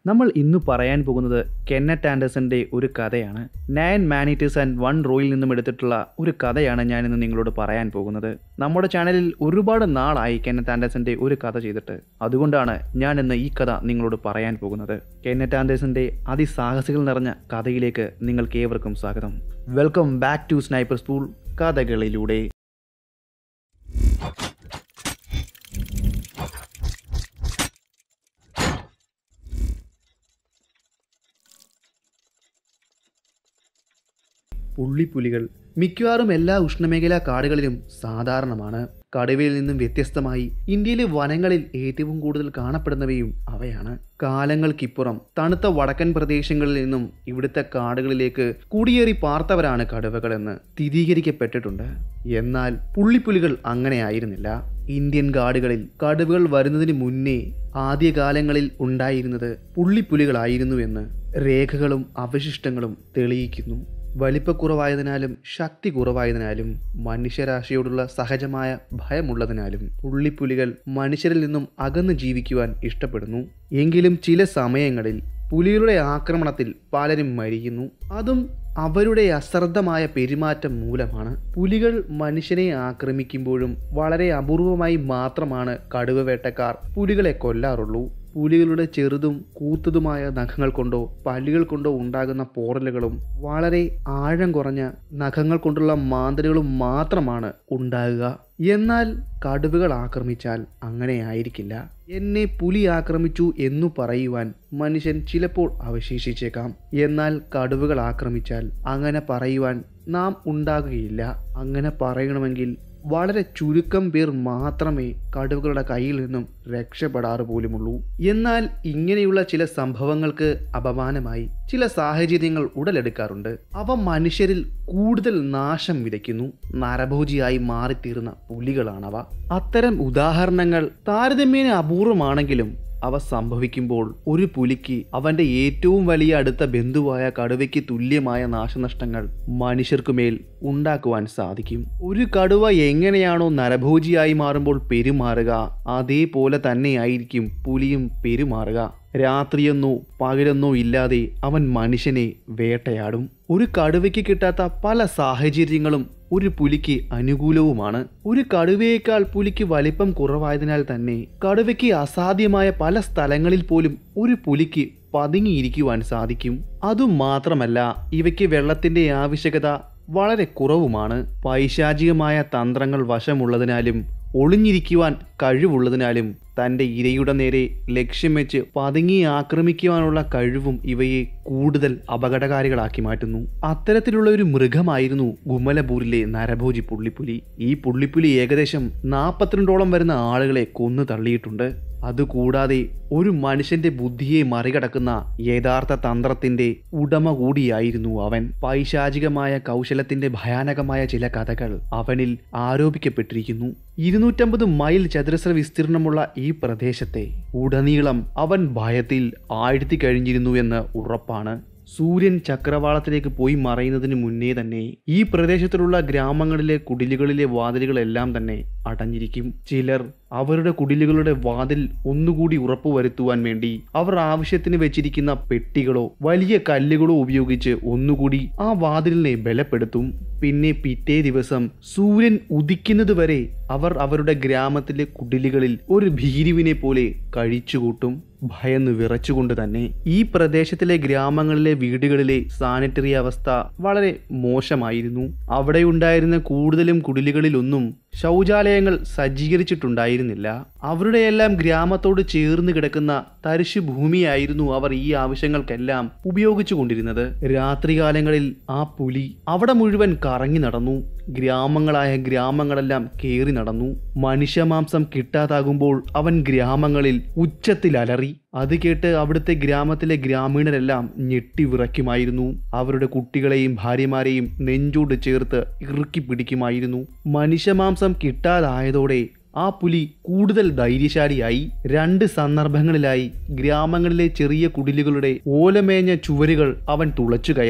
നമ്മൾ ഇന്ന് പറയാൻ പോകുന്നത് കെന്നത്ത് ആൻഡേഴ്സന്റെ ഒരു കഥയാണ്. 9 Man Eaters and 1 Rowയിൽ നിന്നും എടുത്തിട്ടുള്ള ഒരു കഥയാണ് ഞാനിന്ന് നിങ്ങളോട് പറയാൻ പോകുന്നത്. നമ്മുടെ ചാനലിൽ ഒരുപാട് നാളായി കെന്നത്ത് ആൻഡേഴ്സന്റെ ഒരു കഥ ചെയ്തിട്ട്. അതുകൊണ്ടാണ് ഞാൻ ഇന്ന് ഈ കഥ നിങ്ങളോട് പറയാൻ പോകുന്നത്. കെന്നത്ത് ആൻഡേഴ്സന്റെ അതിസാഹസികൾ നിറഞ്ഞ കഥയിലേക്ക് നിങ്ങൾക്ക് ഏവർക്കും സ്വാഗതം. Welcome back to sniper spool കഥകളിലൂടെ. പുള്ളിപ്പുലികൾ മിക്കവാറും എല്ലാ ഉഷ്ണമേഖലാ കാടുകളിലും സാധാരണമാണ്. കടുവയിൽ നിന്നും വ്യത്യസ്തമായി ഇന്ത്യയിലെ വനങ്ങളിൽ ഏറ്റവും കൂടുതൽ കാണപ്പെടുന്നവയും അവയാണ്. കാലങ്ങൾക്കിപ്പുറം തണുത്ത വടക്കൻ പ്രദേശങ്ങളിൽ നിന്നും ഇവിടുത്തെ കാടുകളിലേക്ക് കുടിയേറി പാർത്തവരാണ് കടുവകളെന്ന് സ്ഥിരീകരിക്കപ്പെട്ടിട്ടുണ്ട്. എന്നാൽ പുള്ളിപ്പുലികൾ അങ്ങനെയായിരുന്നില്ല. ഇന്ത്യൻ കാടുകളിൽ കടുവകൾ വരുന്നതിന് മുന്നേ ആദ്യകാലങ്ങളിൽ ഉണ്ടായിരുന്നത് പുള്ളിപ്പുലികളായിരുന്നുവെന്ന് രേഖകളും അവശിഷ്ടങ്ങളും തെളിയിക്കുന്നു. വലിപ്പക്കുറവായതിനാലും ശക്തി കുറവായതിനാലും മനുഷ്യരാശിയോടുള്ള സഹജമായ ഭയമുള്ളതിനാലും പുള്ളിപ്പുലികൾ മനുഷ്യരിൽ നിന്നും അകന്ന് ജീവിക്കുവാൻ ഇഷ്ടപ്പെടുന്നു. എങ്കിലും ചില സമയങ്ങളിൽ പുലികളുടെ ആക്രമണത്തിൽ പലരും മരിക്കുന്നു. അതും അവരുടെ അശ്രദ്ധമായ പെരുമാറ്റം മൂലമാണ്. പുലികൾ മനുഷ്യനെ ആക്രമിക്കുമ്പോഴും വളരെ അപൂർവമായി മാത്രമാണ് കടുവ വേട്ടക്കാർ പുലികളെ കൊല്ലാറുള്ളൂ. പുലികളുടെ ചെറുതും കൂത്തതുമായ നഖങ്ങൾ കൊണ്ടോ പല്ലുകൾ കൊണ്ടോ ഉണ്ടാകുന്ന പോറലുകളും വളരെ ആഴം കുറഞ്ഞ നഖങ്ങൾ കൊണ്ടുള്ള മാന്തലുകളും മാത്രമാണ് ഉണ്ടാകുക. എന്നാൽ കടുവകൾ ആക്രമിച്ചാൽ അങ്ങനെ ആയിരിക്കില്ല. എന്നെ പുലി ആക്രമിച്ചു എന്നു പറയുവാൻ മനുഷ്യൻ ചിലപ്പോൾ അവശേഷിച്ചേക്കാം. എന്നാൽ കടുവകൾ ആക്രമിച്ചാൽ അങ്ങനെ പറയുവാൻ നാം ഉണ്ടാകുകയില്ല. അങ്ങനെ പറയണമെങ്കിൽ വളരെ ചുരുക്കം പേർ മാത്രമേ കടുവകളുടെ കയ്യിൽ നിന്നും രക്ഷപ്പെടാറ് പോലുമുള്ളൂ. എന്നാൽ ഇങ്ങനെയുള്ള ചില സംഭവങ്ങൾക്ക് അപമാനമായി ചില സാഹചര്യങ്ങൾ ഉടലെടുക്കാറുണ്ട്. അവ മനുഷ്യരിൽ കൂടുതൽ നാശം വിതയ്ക്കുന്നു. നരഭോജിയായി മാറിത്തീർന്ന പുലികളാണവ. അത്തരം ഉദാഹരണങ്ങൾ താരതമ്യേന അപൂർവമാണെങ്കിലും അവ സംഭവിക്കുമ്പോൾ ഒരു പുലിക്ക് അവന്റെ ഏറ്റവും വലിയ അടുത്ത ബന്ധുവായ കടുവയ്ക്ക് തുല്യമായ നാശനഷ്ടങ്ങൾ മനുഷ്യർക്കുമേൽ ഉണ്ടാക്കുവാൻ സാധിക്കും. ഒരു കടുവ എങ്ങനെയാണോ നരഭോജിയായി മാറുമ്പോൾ പെരുമാറുക, അതേപോലെ തന്നെയായിരിക്കും പുലിയും പെരുമാറുക. രാത്രിയെന്നോ പകലെന്നോ ഇല്ലാതെ അവൻ മനുഷ്യനെ വേട്ടയാടും. ഒരു കടുവയ്ക്ക് കിട്ടാത്ത പല സാഹചര്യങ്ങളും ഒരു പുലിക്ക് അനുകൂലവുമാണ്. ഒരു കടുവയേക്കാൾ പുലിക്ക് വലിപ്പം കുറവായതിനാൽ തന്നെ കടുവയ്ക്ക് അസാധ്യമായ പല സ്ഥലങ്ങളിൽ പോലും ഒരു പുലിക്ക് പതുങ്ങിയിരിക്കുവാൻ സാധിക്കും. അതുമാത്രമല്ല, ഇവയ്ക്ക് വെള്ളത്തിന്റെ ആവശ്യകത വളരെ കുറവുമാണ്. പൈശാചികമായ തന്ത്രങ്ങൾ വശമുള്ളതിനാലും ഒളിഞ്ഞിരിക്കുവാൻ കഴിവുള്ളതിനാലും തൻ്റെ ഇരയുടെ നേരെ ലക്ഷ്യം വെച്ച് പതുങ്ങി ആക്രമിക്കുവാനുള്ള കഴിവും ഇവയെ കൂടുതൽ അപകടകാരികളാക്കി മാറ്റുന്നു. അത്തരത്തിലുള്ള ഒരു മൃഗമായിരുന്നു ഗുമലപൂരിലെ നരഭോജി പുള്ളിപ്പുലി. ഈ പുള്ളിപ്പുലി ഏകദേശം 42ഓളം വരുന്ന ആളുകളെ കൊന്നു തള്ളിയിട്ടുണ്ട്. അതുകൂടാതെ ഒരു മനുഷ്യന്റെ ബുദ്ധിയെ മറികടക്കുന്ന യഥാർത്ഥ തന്ത്രത്തിന്റെ ഉടമ കൂടിയായിരുന്നു അവൻ. പൈശാചികമായ കൗശലത്തിന്റെ ഭയാനകമായ ചില കഥകൾ അവനിൽ ആരോപിക്കപ്പെട്ടിരിക്കുന്നു. 250 മൈൽ ചതുരശ്ര വിസ്തീർണമുള്ള ഈ പ്രദേശത്തെ ഉടനീളം അവൻ ഭയത്തിൽ ആഴ്ത്തി കഴിഞ്ഞിരുന്നുവെന്ന് ഉറപ്പാണ്. സൂര്യൻ ചക്രവാളത്തിലേക്ക് പോയി മറയുന്നതിന് മുന്നേ തന്നെ ഈ പ്രദേശത്തിലുള്ള ഗ്രാമങ്ങളിലെ കുടിലുകളിലെ വാതിലുകളെല്ലാം തന്നെ അടഞ്ഞിരിക്കും. ചിലർ അവരുടെ കുടിലുകളുടെ വാതിൽ ഒന്നുകൂടി ഉറപ്പുവരുത്തുവാൻ വേണ്ടി അവർ ആവശ്യത്തിന് വെച്ചിരിക്കുന്ന പെട്ടികളോ വലിയ കല്ലുകളോ ഉപയോഗിച്ച് ഒന്നുകൂടി ആ വാതിലിനെ ബലപ്പെടുത്തും. പിന്നെ പിറ്റേ ദിവസം സൂര്യൻ ഉദിക്കുന്നത് വരെ അവർ അവരുടെ ഗ്രാമത്തിലെ കുടിലുകളിൽ ഒരു ഭീരുവിനെ പോലെ കഴിച്ചുകൂട്ടും, ഭയന്ന് വിറച്ചുകൊണ്ട് തന്നെ. ഈ പ്രദേശത്തിലെ ഗ്രാമങ്ങളിലെ വീടുകളിലെ സാനിറ്ററി അവസ്ഥ വളരെ മോശമായിരുന്നു. അവിടെ ഉണ്ടായിരുന്ന കൂടുതലും കുടിലുകളിലൊന്നും ശൗചാലയങ്ങൾ സജ്ജീകരിച്ചിട്ടുണ്ടായിരുന്നില്ല. അവരുടെയെല്ലാം ഗ്രാമത്തോട് ചേർന്ന് കിടക്കുന്ന തരിശു ഭൂമിയായിരുന്നു അവർ ഈ ആവശ്യങ്ങൾക്കെല്ലാം ഉപയോഗിച്ചു കൊണ്ടിരുന്നത്. രാത്രികാലങ്ങളിൽ ആ പുലി അവിടെ മുഴുവൻ കറങ്ങി നടന്നു. ഗ്രാമങ്ങളെല്ലാം കേറി നടന്നു. മനുഷ്യമാംസം കിട്ടാതാകുമ്പോൾ അവൻ ഗ്രാമങ്ങളിൽ ഉച്ചത്തിൽ അലറി. അത് കേട്ട് അവിടുത്തെ ഗ്രാമത്തിലെ ഗ്രാമീണരെല്ലാം ഞെട്ടിവിറയ്ക്കുമായിരുന്നു. അവരുടെ കുട്ടികളെയും ഭാര്യമാരെയും നെഞ്ചോട് ചേർത്ത് ഇറുക്കി പിടിക്കുമായിരുന്നു. മനുഷ്യമാംസം കിട്ടാതായതോടെ ആ പുലി കൂടുതൽ ധൈര്യശാലിയായി. 2 സന്ദർഭങ്ങളിലായി ഗ്രാമങ്ങളിലെ ചെറിയ കുടിലുകളുടെ ഓലമേഞ്ഞ ചുവരുകൾ അവൻ തുളച്ചു കയറി.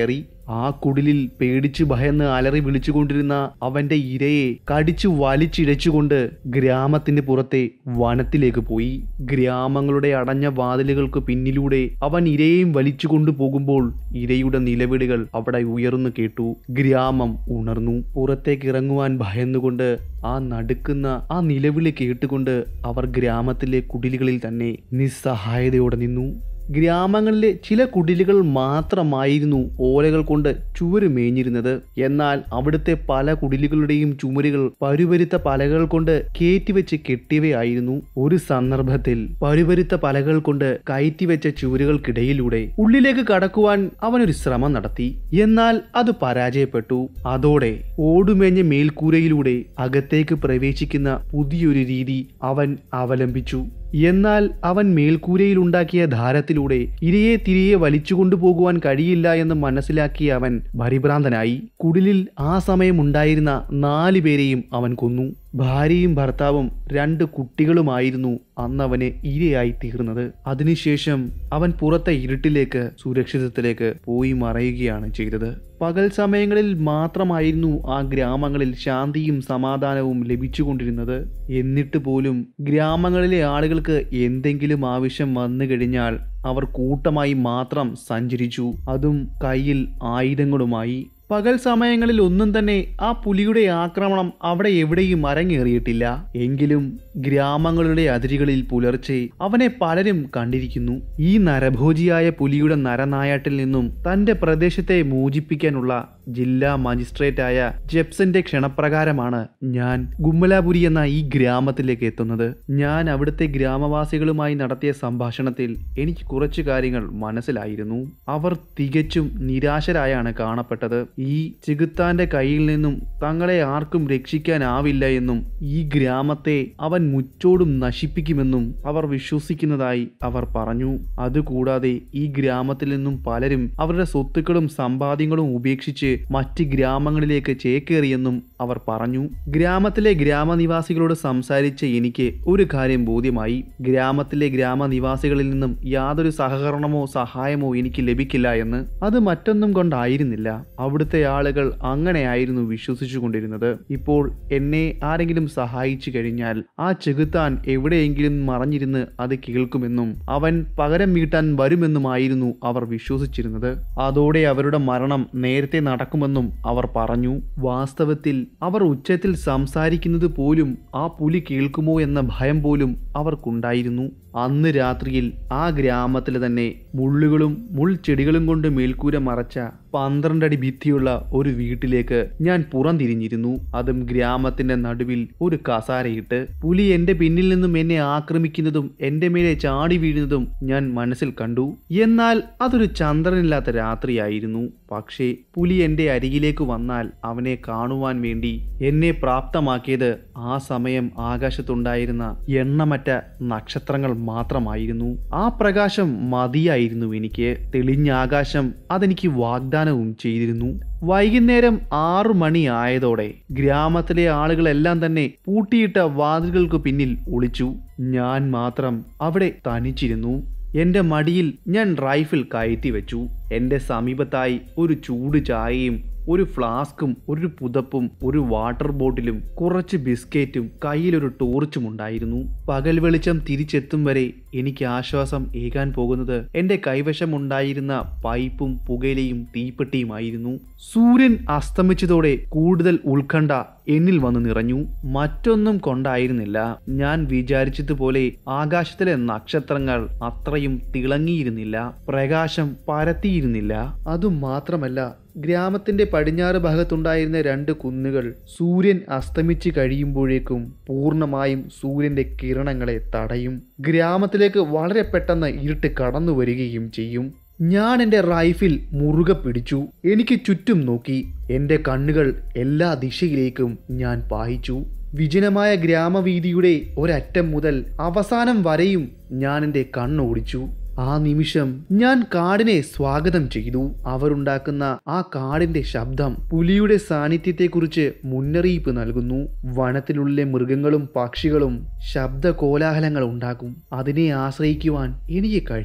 ആ കുടിലിൽ പേടിച്ചു ഭയന്ന് അലറി വിളിച്ചുകൊണ്ടിരുന്ന അവന്റെ ഇരയെ കടിച്ചു വലിച്ചിഴച്ചുകൊണ്ട് ഗ്രാമത്തിന്റെ പുറത്തെ വനത്തിലേക്ക് പോയി. ഗ്രാമങ്ങളുടെ അടഞ്ഞ വാതിലുകൾക്ക് പിന്നിലൂടെ അവൻ ഇരയെയും വലിച്ചു കൊണ്ടുപോകുമ്പോൾ ഇരയുടെ നിലവിളികൾ അവിടെ ഉയർന്നു കേട്ടു. ഗ്രാമം ഉണർന്നു. പുറത്തേക്ക് ഇറങ്ങുവാൻ ഭയന്നുകൊണ്ട് ആ നടുക്കുന്ന ആ നിലവിളി കേട്ടുകൊണ്ട് അവർ ഗ്രാമത്തിലെ കുടിലുകളിൽ തന്നെ നിസ്സഹായതയോടെ നിന്നു. ഗ്രാമങ്ങളിലെ ചില കുടിലുകൾ മാത്രമായിരുന്നു ഓലകൾ കൊണ്ട് ചുവര് മേഞ്ഞിരുന്നത്. എന്നാൽ അവിടുത്തെ പല കുടിലുകളുടെയും ചുമരുകൾ പരുപരുത്ത പലകൾ കൊണ്ട് കയറ്റിവെച്ച് കെട്ടിയവയായിരുന്നു. ഒരു സന്ദർഭത്തിൽ പരുപരുത്ത പലകൾ കൊണ്ട് കയറ്റിവെച്ച ചുവരുകൾക്കിടയിലൂടെ ഉള്ളിലേക്ക് കടക്കുവാൻ അവനൊരു ശ്രമം നടത്തി. എന്നാൽ അത് പരാജയപ്പെട്ടു. അതോടെ ഓടുമേഞ്ഞ മേൽക്കൂരയിലൂടെ അകത്തേക്ക് പ്രവേശിക്കുന്ന പുതിയൊരു രീതി അവൻ അവലംബിച്ചു. എന്നാൽ അവൻ മേൽക്കൂരയിലുണ്ടാക്കിയ ധാരത്തിലൂടെ ഇരയെ തിരികെ വലിച്ചുകൊണ്ടുപോകുവാൻ കഴിയില്ല എന്ന് മനസ്സിലാക്കിയ അവൻ പരിഭ്രാന്തനായി. കുടിലിൽ ആ സമയം ഉണ്ടായിരുന്ന 4 പേരെയും അവൻ കൊന്നു. ഭാര്യയും ഭർത്താവും 2 കുട്ടികളുമായിരുന്നു അന്നവന് ഇരയായി തീർന്നത്. അതിനുശേഷം അവൻ പുറത്തെ ഇരുട്ടിലേക്ക് സുരക്ഷിതത്തിലേക്ക് പോയി മറയുകയാണ് ചെയ്തത്. പകൽ സമയങ്ങളിൽ മാത്രമായിരുന്നു ആ ഗ്രാമങ്ങളിൽ ശാന്തിയും സമാധാനവും ലഭിച്ചുകൊണ്ടിരുന്നത്. എന്നിട്ട് പോലും ഗ്രാമങ്ങളിലെ ആളുകൾക്ക് എന്തെങ്കിലും ആവശ്യം വന്നു കഴിഞ്ഞാൽ അവർ കൂട്ടമായി മാത്രം സഞ്ചരിച്ചു, അതും കയ്യിൽ ആയുധങ്ങളുമായി. പകൽ സമയങ്ങളിൽ ഒന്നും തന്നെ ആ പുലിയുടെ ആക്രമണം അവിടെ എവിടെയും അരങ്ങേറിയിട്ടില്ല. എങ്കിലും ഗ്രാമങ്ങളുടെ അതിരുകളിൽ പുലർച്ചെ അവനെ പലരും കണ്ടിരിക്കുന്നു. ഈ നരഭോജിയായ പുലിയുടെ നരനായാട്ടിൽ നിന്നും തന്റെ പ്രദേശത്തെ മോചിപ്പിക്കാനുള്ള ജില്ലാ മജിസ്ട്രേറ്റായ ജെപ്സന്റെ ക്ഷണപ്രകാരമാണ് ഞാൻ ഗുമ്മലാപുരി എന്ന ഈ ഗ്രാമത്തിലേക്ക് എത്തുന്നത്. ഞാൻ അവിടുത്തെ ഗ്രാമവാസികളുമായി നടത്തിയ സംഭാഷണത്തിൽ എനിക്ക് കുറച്ചു കാര്യങ്ങൾ മനസ്സിലായിരുന്നു. അവർ തികച്ചും നിരാശരായാണ് കാണപ്പെട്ടത്. ഈ ചെകുത്താന്റെ കയ്യിൽ നിന്നും തങ്ങളെ ആർക്കും രക്ഷിക്കാനാവില്ല എന്നും ഈ ഗ്രാമത്തെ അവൻ മുച്ചോടും നശിപ്പിക്കുമെന്നും അവർ വിശ്വസിക്കുന്നതായി അവർ പറഞ്ഞു. അതുകൂടാതെ ഈ ഗ്രാമത്തിൽ നിന്നും പലരും അവരുടെ സ്വത്തുക്കളും സമ്പാദ്യങ്ങളും ഉപേക്ഷിച്ച് മറ്റ് ഗ്രാമങ്ങളിലേക്ക് ചേക്കേറിയെന്നും അവർ പറഞ്ഞു. ഗ്രാമത്തിലെ ഗ്രാമനിവാസികളോട് സംസാരിച്ച എനിക്ക് ഒരു കാര്യം ബോധ്യമായി. ഗ്രാമത്തിലെ ഗ്രാമനിവാസികളിൽ നിന്നും യാതൊരു സഹകരണമോ സഹായമോ എനിക്ക് ലഭിക്കില്ല എന്ന്. അത് മറ്റൊന്നും കൊണ്ടായിരുന്നില്ല. അവിടുത്തെ ആളുകൾ അങ്ങനെയായിരുന്നു വിശ്വസിച്ചു കൊണ്ടിരുന്നത്. ഇപ്പോൾ എന്നെ ആരെങ്കിലും സഹായിച്ചു കഴിഞ്ഞാൽ ആ ചെകുത്താൻ എവിടെയെങ്കിലും മറഞ്ഞിരുന്ന് അത് കേൾക്കുമെന്നും അവൻ പകരം വീട്ടാൻ വരുമെന്നുമായിരുന്നു അവർ വിശ്വസിച്ചിരുന്നത്. അതോടെ അവരുടെ മരണം നേരത്തെ നടക്കുമെന്നും അവർ പറഞ്ഞു. വാസ്തവത്തിൽ അവർ ഉച്ചത്തിൽ സംസാരിക്കുന്നത് പോലും ആ പുലി കേൾക്കുമോ എന്ന ഭയം പോലും അവർക്കുണ്ടായിരുന്നു. അന്ന് രാത്രിയിൽ ആ ഗ്രാമത്തിൽ തന്നെ മുള്ളുകളും മുൾച്ചെടികളും കൊണ്ട് മേൽക്കൂര മറച്ച 12 അടി ഭിത്തിയുള്ള ഒരു വീട്ടിലേക്ക് ഞാൻ പുറംതിരിഞ്ഞിരുന്നു. അതും ഗ്രാമത്തിന്റെ നടുവിൽ ഒരു കസാരയിട്ട്. പുലി എന്റെ പിന്നിൽ നിന്നും എന്നെ ആക്രമിക്കുന്നതും എന്റെ മേലെ ചാടി വീഴുന്നതും ഞാൻ മനസ്സിൽ കണ്ടു. എന്നാൽ അതൊരു ചന്ദ്രനില്ലാത്ത രാത്രിയായിരുന്നു. പക്ഷേ പുലി എന്റെ അരികിലേക്ക് വന്നാൽ അവനെ കാണുവാൻ വേണ്ടി എന്നെ പ്രാപ്തമാക്കിയത് ആ സമയം ആകാശത്തുണ്ടായിരുന്ന എണ്ണമറ്റ നക്ഷത്രങ്ങൾ മാത്രമായിരുന്നു. ആ പ്രകാശം മതിയായിരുന്നു എനിക്ക്. തെളിഞ്ഞ ആകാശം അതെനിക്ക് വാഗ്ദാനവും ചെയ്തിരുന്നു. വൈകുന്നേരം 6 മണി ആയതോടെ ഗ്രാമത്തിലെ ആളുകളെല്ലാം തന്നെ പൂട്ടിയിട്ട വാതിലുകൾക്ക് പിന്നിൽ ഒളിച്ചു. ഞാൻ മാത്രം അവിടെ തനിച്ചിരുന്നു. എന്റെ മടിയിൽ ഞാൻ റൈഫിൾ കയറ്റി വെച്ചു. എന്റെ സമീപത്തായി ഒരു ചൂട് ചായയും ഒരു ഫ്ലാസ്കും ഒരു പുതപ്പും ഒരു വാട്ടർ ബോട്ടിലും കുറച്ച് ബിസ്ക്കറ്റും കയ്യിലൊരു ടോർച്ചും ഉണ്ടായിരുന്നു. പകൽ വെളിച്ചം തിരിച്ചെത്തും വരെ എനിക്ക് ആശ്വാസം ഏകാൻ പോകുന്നത് എന്റെ കൈവശം ഉണ്ടായിരുന്ന പൈപ്പും പുകയിലയും തീപ്പെട്ടിയുമായിരുന്നു. സൂര്യൻ അസ്തമിച്ചതോടെ കൂടുതൽ ഉത്കണ്ഠ എന്നിൽ വന്ന് നിറഞ്ഞു. മറ്റൊന്നും കൊണ്ടായിരുന്നില്ല. ഞാൻ വിചാരിച്ചതുപോലെ ആകാശത്തിലെ നക്ഷത്രങ്ങൾ അത്രയും തിളങ്ങിയിരുന്നില്ല, പ്രകാശം പരത്തിയിരുന്നില്ല. അതുമാത്രമല്ല, ഗ്രാമത്തിന്റെ പടിഞ്ഞാറ് ഭാഗത്തുണ്ടായിരുന്ന 2 കുന്നുകൾ സൂര്യൻ അസ്തമിച്ച് കഴിയുമ്പോഴേക്കും പൂർണ്ണമായും സൂര്യന്റെ കിരണങ്ങളെ തടയും. ഗ്രാമത്തിലേക്ക് വളരെ പെട്ടെന്ന് ഇരുട്ട് കടന്നു വരികയും ചെയ്യും. ഞാൻ എൻ്റെ റൈഫിൾ മുറുകെ പിടിച്ചു. എനിക്ക് ചുറ്റും നോക്കി. എൻ്റെ കണ്ണുകൾ എല്ലാ ദിശയിലേക്കും ഞാൻ പായിച്ചു. വിജനമായ ഗ്രാമവീതിയുടെ ഒരറ്റം മുതൽ അവസാനം വരെയും ഞാൻ എൻ്റെ കണ്ണോടിച്ചു. ആ നിമിഷം ഞാൻ കാടിനെ സ്വാഗതം ചെയ്തു. അവരുണ്ടാക്കുന്ന ആ കാടിന്റെ ശബ്ദം പുലിയുടെ സാന്നിധ്യത്തെക്കുറിച്ച് മുന്നറിയിപ്പ് നൽകുന്നു. വനത്തിലുള്ള മൃഗങ്ങളും പക്ഷികളും ശബ്ദ കോലാഹലങ്ങൾ ഉണ്ടാക്കും. അതിനെ ആശ്രയിക്കുവാൻ എനിക്ക് കഴിയും.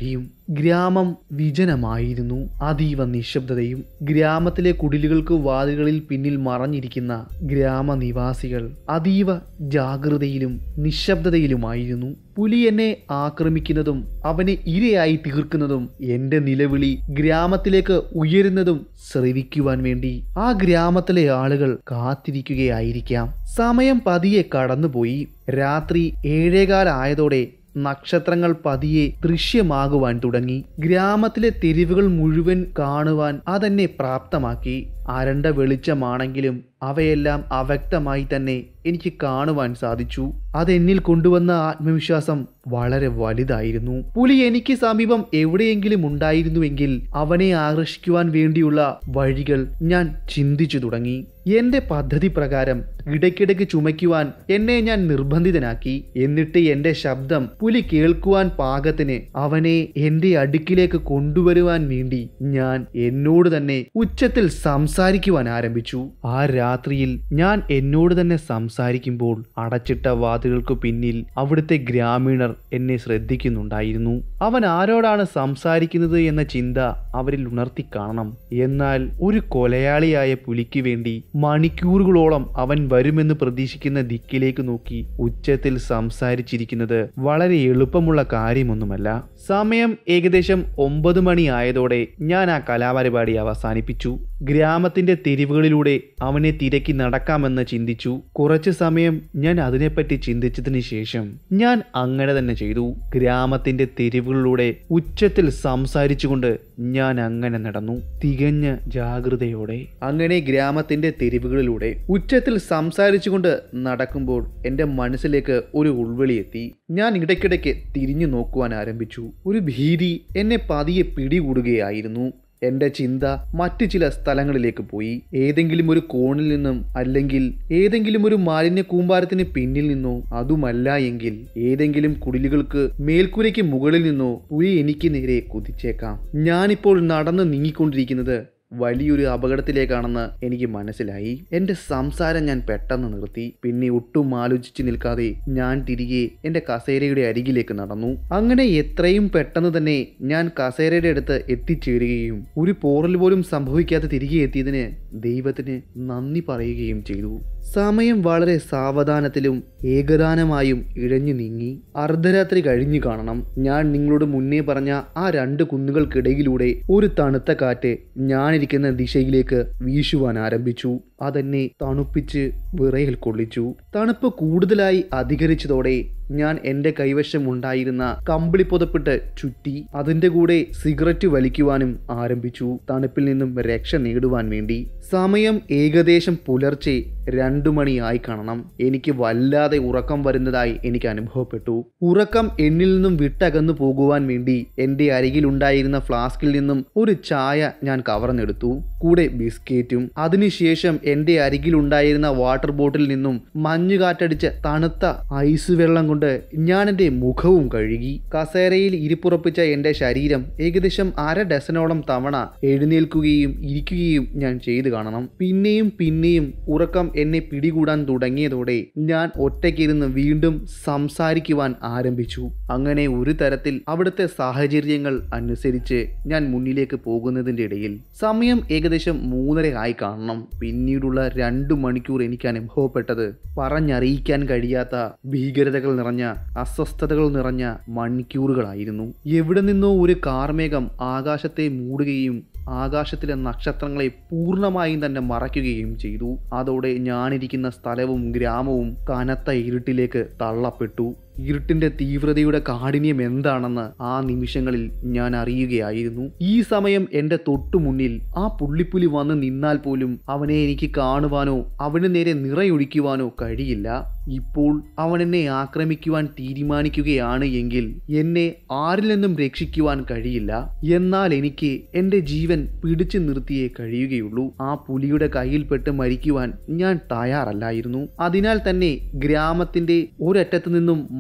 ഗ്രാമം വിജനമായിരുന്നു. അതീവ നിശബ്ദതയും. ഗ്രാമത്തിലെ കുടിലുകൾക്ക് വാതിലുകളിൽ പിന്നിൽ മറഞ്ഞിരിക്കുന്ന ഗ്രാമനിവാസികൾ അതീവ ജാഗ്രതയിലും നിശബ്ദതയിലുമായിരുന്നു. പുലി എന്നെ ആക്രമിക്കുന്നതും അവനെ ഇരയായി തീർക്കുന്നതും എന്റെ നിലവിളി ഗ്രാമത്തിലേക്ക് ഉയരുന്നതും ശ്രവിക്കുവാൻ വേണ്ടി ആ ഗ്രാമത്തിലെ ആളുകൾ കാത്തിരിക്കുകയായിരിക്കാം. സമയം പതിയെ കടന്നുപോയി. രാത്രി 7:15 ആയതോടെ നക്ഷത്രങ്ങൾ പതിയെ ദൃശ്യമാകുവാൻ തുടങ്ങി. ഗ്രാമത്തിലെ തെരുവുകൾ മുഴുവൻ കാണുവാൻ അതെന്നെ പ്രാപ്തമാക്കി. അരണ്ട വെളിച്ചമാണെങ്കിലും അവയെല്ലാം അവ്യക്തമായി തന്നെ എനിക്ക് കാണുവാൻ സാധിച്ചു. അതെന്നിൽ കൊണ്ടുവന്ന ആത്മവിശ്വാസം വളരെ വലുതായിരുന്നു. പുലി എനിക്ക് സമീപം എവിടെയെങ്കിലും ഉണ്ടായിരുന്നുവെങ്കിൽ അവനെ ആകർഷിക്കുവാൻ വേണ്ടിയുള്ള വഴികൾ ഞാൻ ചിന്തിച്ചു തുടങ്ങി. എന്റെ പദ്ധതി പ്രകാരം ഇടയ്ക്കിടയ്ക്ക് ചുമയ്ക്കുവാൻ എന്നെ ഞാൻ നിർബന്ധിതനാക്കി. എന്നിട്ട് എന്റെ ശബ്ദം പുലി കേൾക്കുവാൻ പാകത്തിന് അവനെ എന്റെ അടുക്കിലേക്ക് കൊണ്ടുവരുവാൻ വേണ്ടി ഞാൻ എന്നോട് തന്നെ ഉച്ചത്തിൽ സംസാരിക്കുവാൻ ആരംഭിച്ചു. ആ രാത്രിയിൽ ഞാൻ എന്നോട് തന്നെ സംസാരിക്കുമ്പോൾ അടച്ചിട്ട വാതിലുകൾക്ക് പിന്നിൽ അവിടുത്തെ ഗ്രാമീണർ എന്നെ ശ്രദ്ധിക്കുന്നുണ്ടായിരുന്നു. അവൻ ആരോടാണ് സംസാരിക്കുന്നത് എന്ന ചിന്ത അവരിൽ ഉണർത്തി കാണണം. എന്നാൽ ഒരു കൊലയാളിയായ പുലിക്ക് വേണ്ടി മണിക്കൂറുകളോളം അവൻ വരുമെന്ന് പ്രതീക്ഷിക്കുന്ന ദിക്കിലേക്ക് നോക്കി ഉച്ചത്തിൽ സംസാരിച്ചിരിക്കുന്നത് വളരെ എളുപ്പമുള്ള കാര്യമൊന്നുമല്ല. സമയം ഏകദേശം 9 മണി ആയതോടെ ഞാൻ ആ കലാപരിപാടി അവസാനിപ്പിച്ചു. ഗ്രാമത്തിന്റെ തെരുവുകളിലൂടെ അവനെ തിരക്കി നടക്കാമെന്ന് ചിന്തിച്ചു. കുറച്ചു സമയം ഞാൻ അതിനെപ്പറ്റി ചിന്തിച്ചതിന് ശേഷം ഞാൻ അങ്ങനെ തന്നെ ചെയ്തു. ഗ്രാമത്തിന്റെ തെരുവുകളിലൂടെ ഉച്ചത്തിൽ സംസാരിച്ചുകൊണ്ട് ഞാൻ അങ്ങനെ നടന്നു, തികഞ്ഞ ജാഗ്രതയോടെ. അങ്ങനെ ഗ്രാമത്തിന്റെ തെരുവുകളിലൂടെ ഉച്ചത്തിൽ സംസാരിച്ചുകൊണ്ട് നടക്കുമ്പോൾ എന്റെ മനസ്സിലേക്ക് ഒരു ഉൾവിളി എത്തി. ഞാൻ ഇടയ്ക്കിടയ്ക്ക് തിരിഞ്ഞു നോക്കുവാൻ ആരംഭിച്ചു. ഒരു ഭീതി എന്നെ പതിയെ പിടികൂടുകയായിരുന്നു. എന്റെ ചിന്ത മറ്റു ചില സ്ഥലങ്ങളിലേക്ക് പോയി. ഏതെങ്കിലും ഒരു കോണിൽ നിന്നും, അല്ലെങ്കിൽ ഏതെങ്കിലും ഒരു മാലിന്യ കൂമ്പാരത്തിന് പിന്നിൽ നിന്നോ, അതുമല്ല എങ്കിൽ ഏതെങ്കിലും കുടിലുകൾക്ക് മേൽക്കൂരയ്ക്ക് മുകളിൽ നിന്നോ പുലി എനിക്ക് നേരെ കുതിച്ചേക്കാം. ഞാനിപ്പോൾ നടന്ന് നീങ്ങിക്കൊണ്ടിരിക്കുന്നത് വലിയൊരു അപകടത്തിലേക്കാണെന്ന് എനിക്ക് മനസ്സിലായി. എന്റെ സംസാരം ഞാൻ പെട്ടെന്ന് നിർത്തി. പിന്നെ ഒട്ടും ആലോചിച്ച് നിൽക്കാതെ ഞാൻ തിരികെ എന്റെ കസേരയുടെ അരികിലേക്ക് നടന്നു. അങ്ങനെ എത്രയും പെട്ടെന്ന് തന്നെ ഞാൻ കസേരയുടെ അടുത്ത് എത്തിച്ചേരുകയും ഒരു പോറൽ പോലും സംഭവിക്കാതെ തിരികെ എത്തിയതിന് ദൈവത്തിന് നന്ദി പറയുകയും ചെയ്തു. സമയം വളരെ സാവധാനത്തിലും ഏകദാനമായും ഇഴഞ്ഞു നീങ്ങി. അർദ്ധരാത്രി കഴിഞ്ഞു കാണണം. ഞാൻ നിങ്ങളോട് മുന്നേ പറഞ്ഞ ആ 2 കുന്നുകൾക്കിടയിലൂടെ ഒരു തണുത്ത കാറ്റ് ഞാനിരിക്കുന്ന ദിശയിലേക്ക് വീശുവാൻ ആരംഭിച്ചു. അതെന്നെ തണുപ്പിച്ച് വിറയൽ കൊള്ളിച്ചു. തണുപ്പ് കൂടുതലായി അധികരിച്ചതോടെ ഞാൻ എൻ്റെ കൈവശം ഉണ്ടായിരുന്ന കമ്പിളി പുതപ്പിട്ട് ചുറ്റി അതിൻ്റെ കൂടെ സിഗരറ്റ് വലിക്കുവാനും ആരംഭിച്ചു, തണുപ്പിൽ നിന്നും രക്ഷ നേടുവാൻ വേണ്ടി. സമയം ഏകദേശം പുലർച്ചെ 2 മണിയായി കാണണം. എനിക്ക് വല്ലാതെ ഉറക്കം വരുന്നതായി എനിക്ക് അനുഭവപ്പെട്ടു. ഉറക്കം എന്നിൽ നിന്നും വിട്ടകന്നു പോകുവാൻ വേണ്ടി എൻ്റെ അരികിലുണ്ടായിരുന്ന ഫ്ലാസ്കിൽ നിന്നും ഒരു ചായ ഞാൻ കവർന്നെടുത്തു, കൂടെ ബിസ്ക്കറ്റും. അതിനുശേഷം എൻ്റെ അരികിലുണ്ടായിരുന്ന വാട്ടർ ബോട്ടിൽ നിന്നും മഞ്ഞുകാറ്റടിച്ച തണുത്ത ഐസ് വെള്ളം കൊണ്ട് ഞാൻ എൻ്റെ മുഖവും കഴുകി. കസേരയിൽ ഇരിപ്പുറപ്പിച്ച എൻ്റെ ശരീരം ഏകദേശം 1/2 ഡസനോളം തവണ എഴുന്നേൽക്കുകയും ഇരിക്കുകയും ഞാൻ ചെയ്തു കാണണം. പിന്നെയും പിന്നെയും ഉറക്കം എന്നെ പിടികൂടാൻ തുടങ്ങിയതോടെ ഞാൻ ഒറ്റയ്ക്കിരുന്ന് വീണ്ടും സംസാരിക്കുവാൻ ആരംഭിച്ചു. അങ്ങനെ ഒരു തരത്തിൽ അവിടുത്തെ സാഹചര്യങ്ങൾ അനുസരിച്ച് ഞാൻ മുന്നിലേക്ക് പോകുന്നതിൻ്റെ ഇടയിൽ സമയം ഏകദേശം 3:30 ആയി കാണണം. പിന്നീടുള്ള 2 മണിക്കൂർ എനിക്ക് അനുഭവപ്പെട്ടത് പറഞ്ഞറിയിക്കാൻ കഴിയാത്ത ഭീകരതകൾ നിറഞ്ഞ, അസ്വസ്ഥതകൾ നിറഞ്ഞ മണിക്കൂറുകളായിരുന്നു. എവിടെ നിന്നോ ഒരു കാർമേഘം ആകാശത്തെ മൂടുകയും ആകാശത്തിലെ നക്ഷത്രങ്ങളെ പൂർണ്ണമായും തന്നെ മറയ്ക്കുകയും ചെയ്തു. അതോടെ ഞാനിരിക്കുന്ന സ്ഥലവും ഗ്രാമവും കനത്ത ഇരുട്ടിലേക്ക് തള്ളപ്പെട്ടു. ഇരുട്ടിന്റെ തീവ്രതയുടെ കാഠിന്യം എന്താണെന്ന് ആ നിമിഷങ്ങളിൽ ഞാൻ അറിയുകയായിരുന്നു. ഈ സമയം എൻ്റെ തൊട്ടു മുന്നിൽ ആ പുള്ളിപ്പുലി വന്ന് നിന്നാൽ പോലും അവനെ എനിക്ക് കാണുവാനോ അവന് നേരെ നിറയൊഴിക്കുവാനോ കഴിയില്ല. ഇപ്പോൾ അവൻ എന്നെ ആക്രമിക്കുവാൻ തീരുമാനിക്കുകയാണ് എങ്കിൽ എന്നെ ആരിൽ നിന്നും രക്ഷിക്കുവാൻ കഴിയില്ല. എന്നാൽ എനിക്ക് എൻ്റെ ജീവൻ പിടിച്ചു നിർത്തിയേ കഴിയുകയുള്ളൂ. ആ പുലിയുടെ കയ്യിൽപ്പെട്ട് മരിക്കുവാൻ ഞാൻ തയ്യാറല്ലായിരുന്നു. അതിനാൽ തന്നെ ഗ്രാമത്തിന്റെ ഒരറ്റത്ത് നിന്നും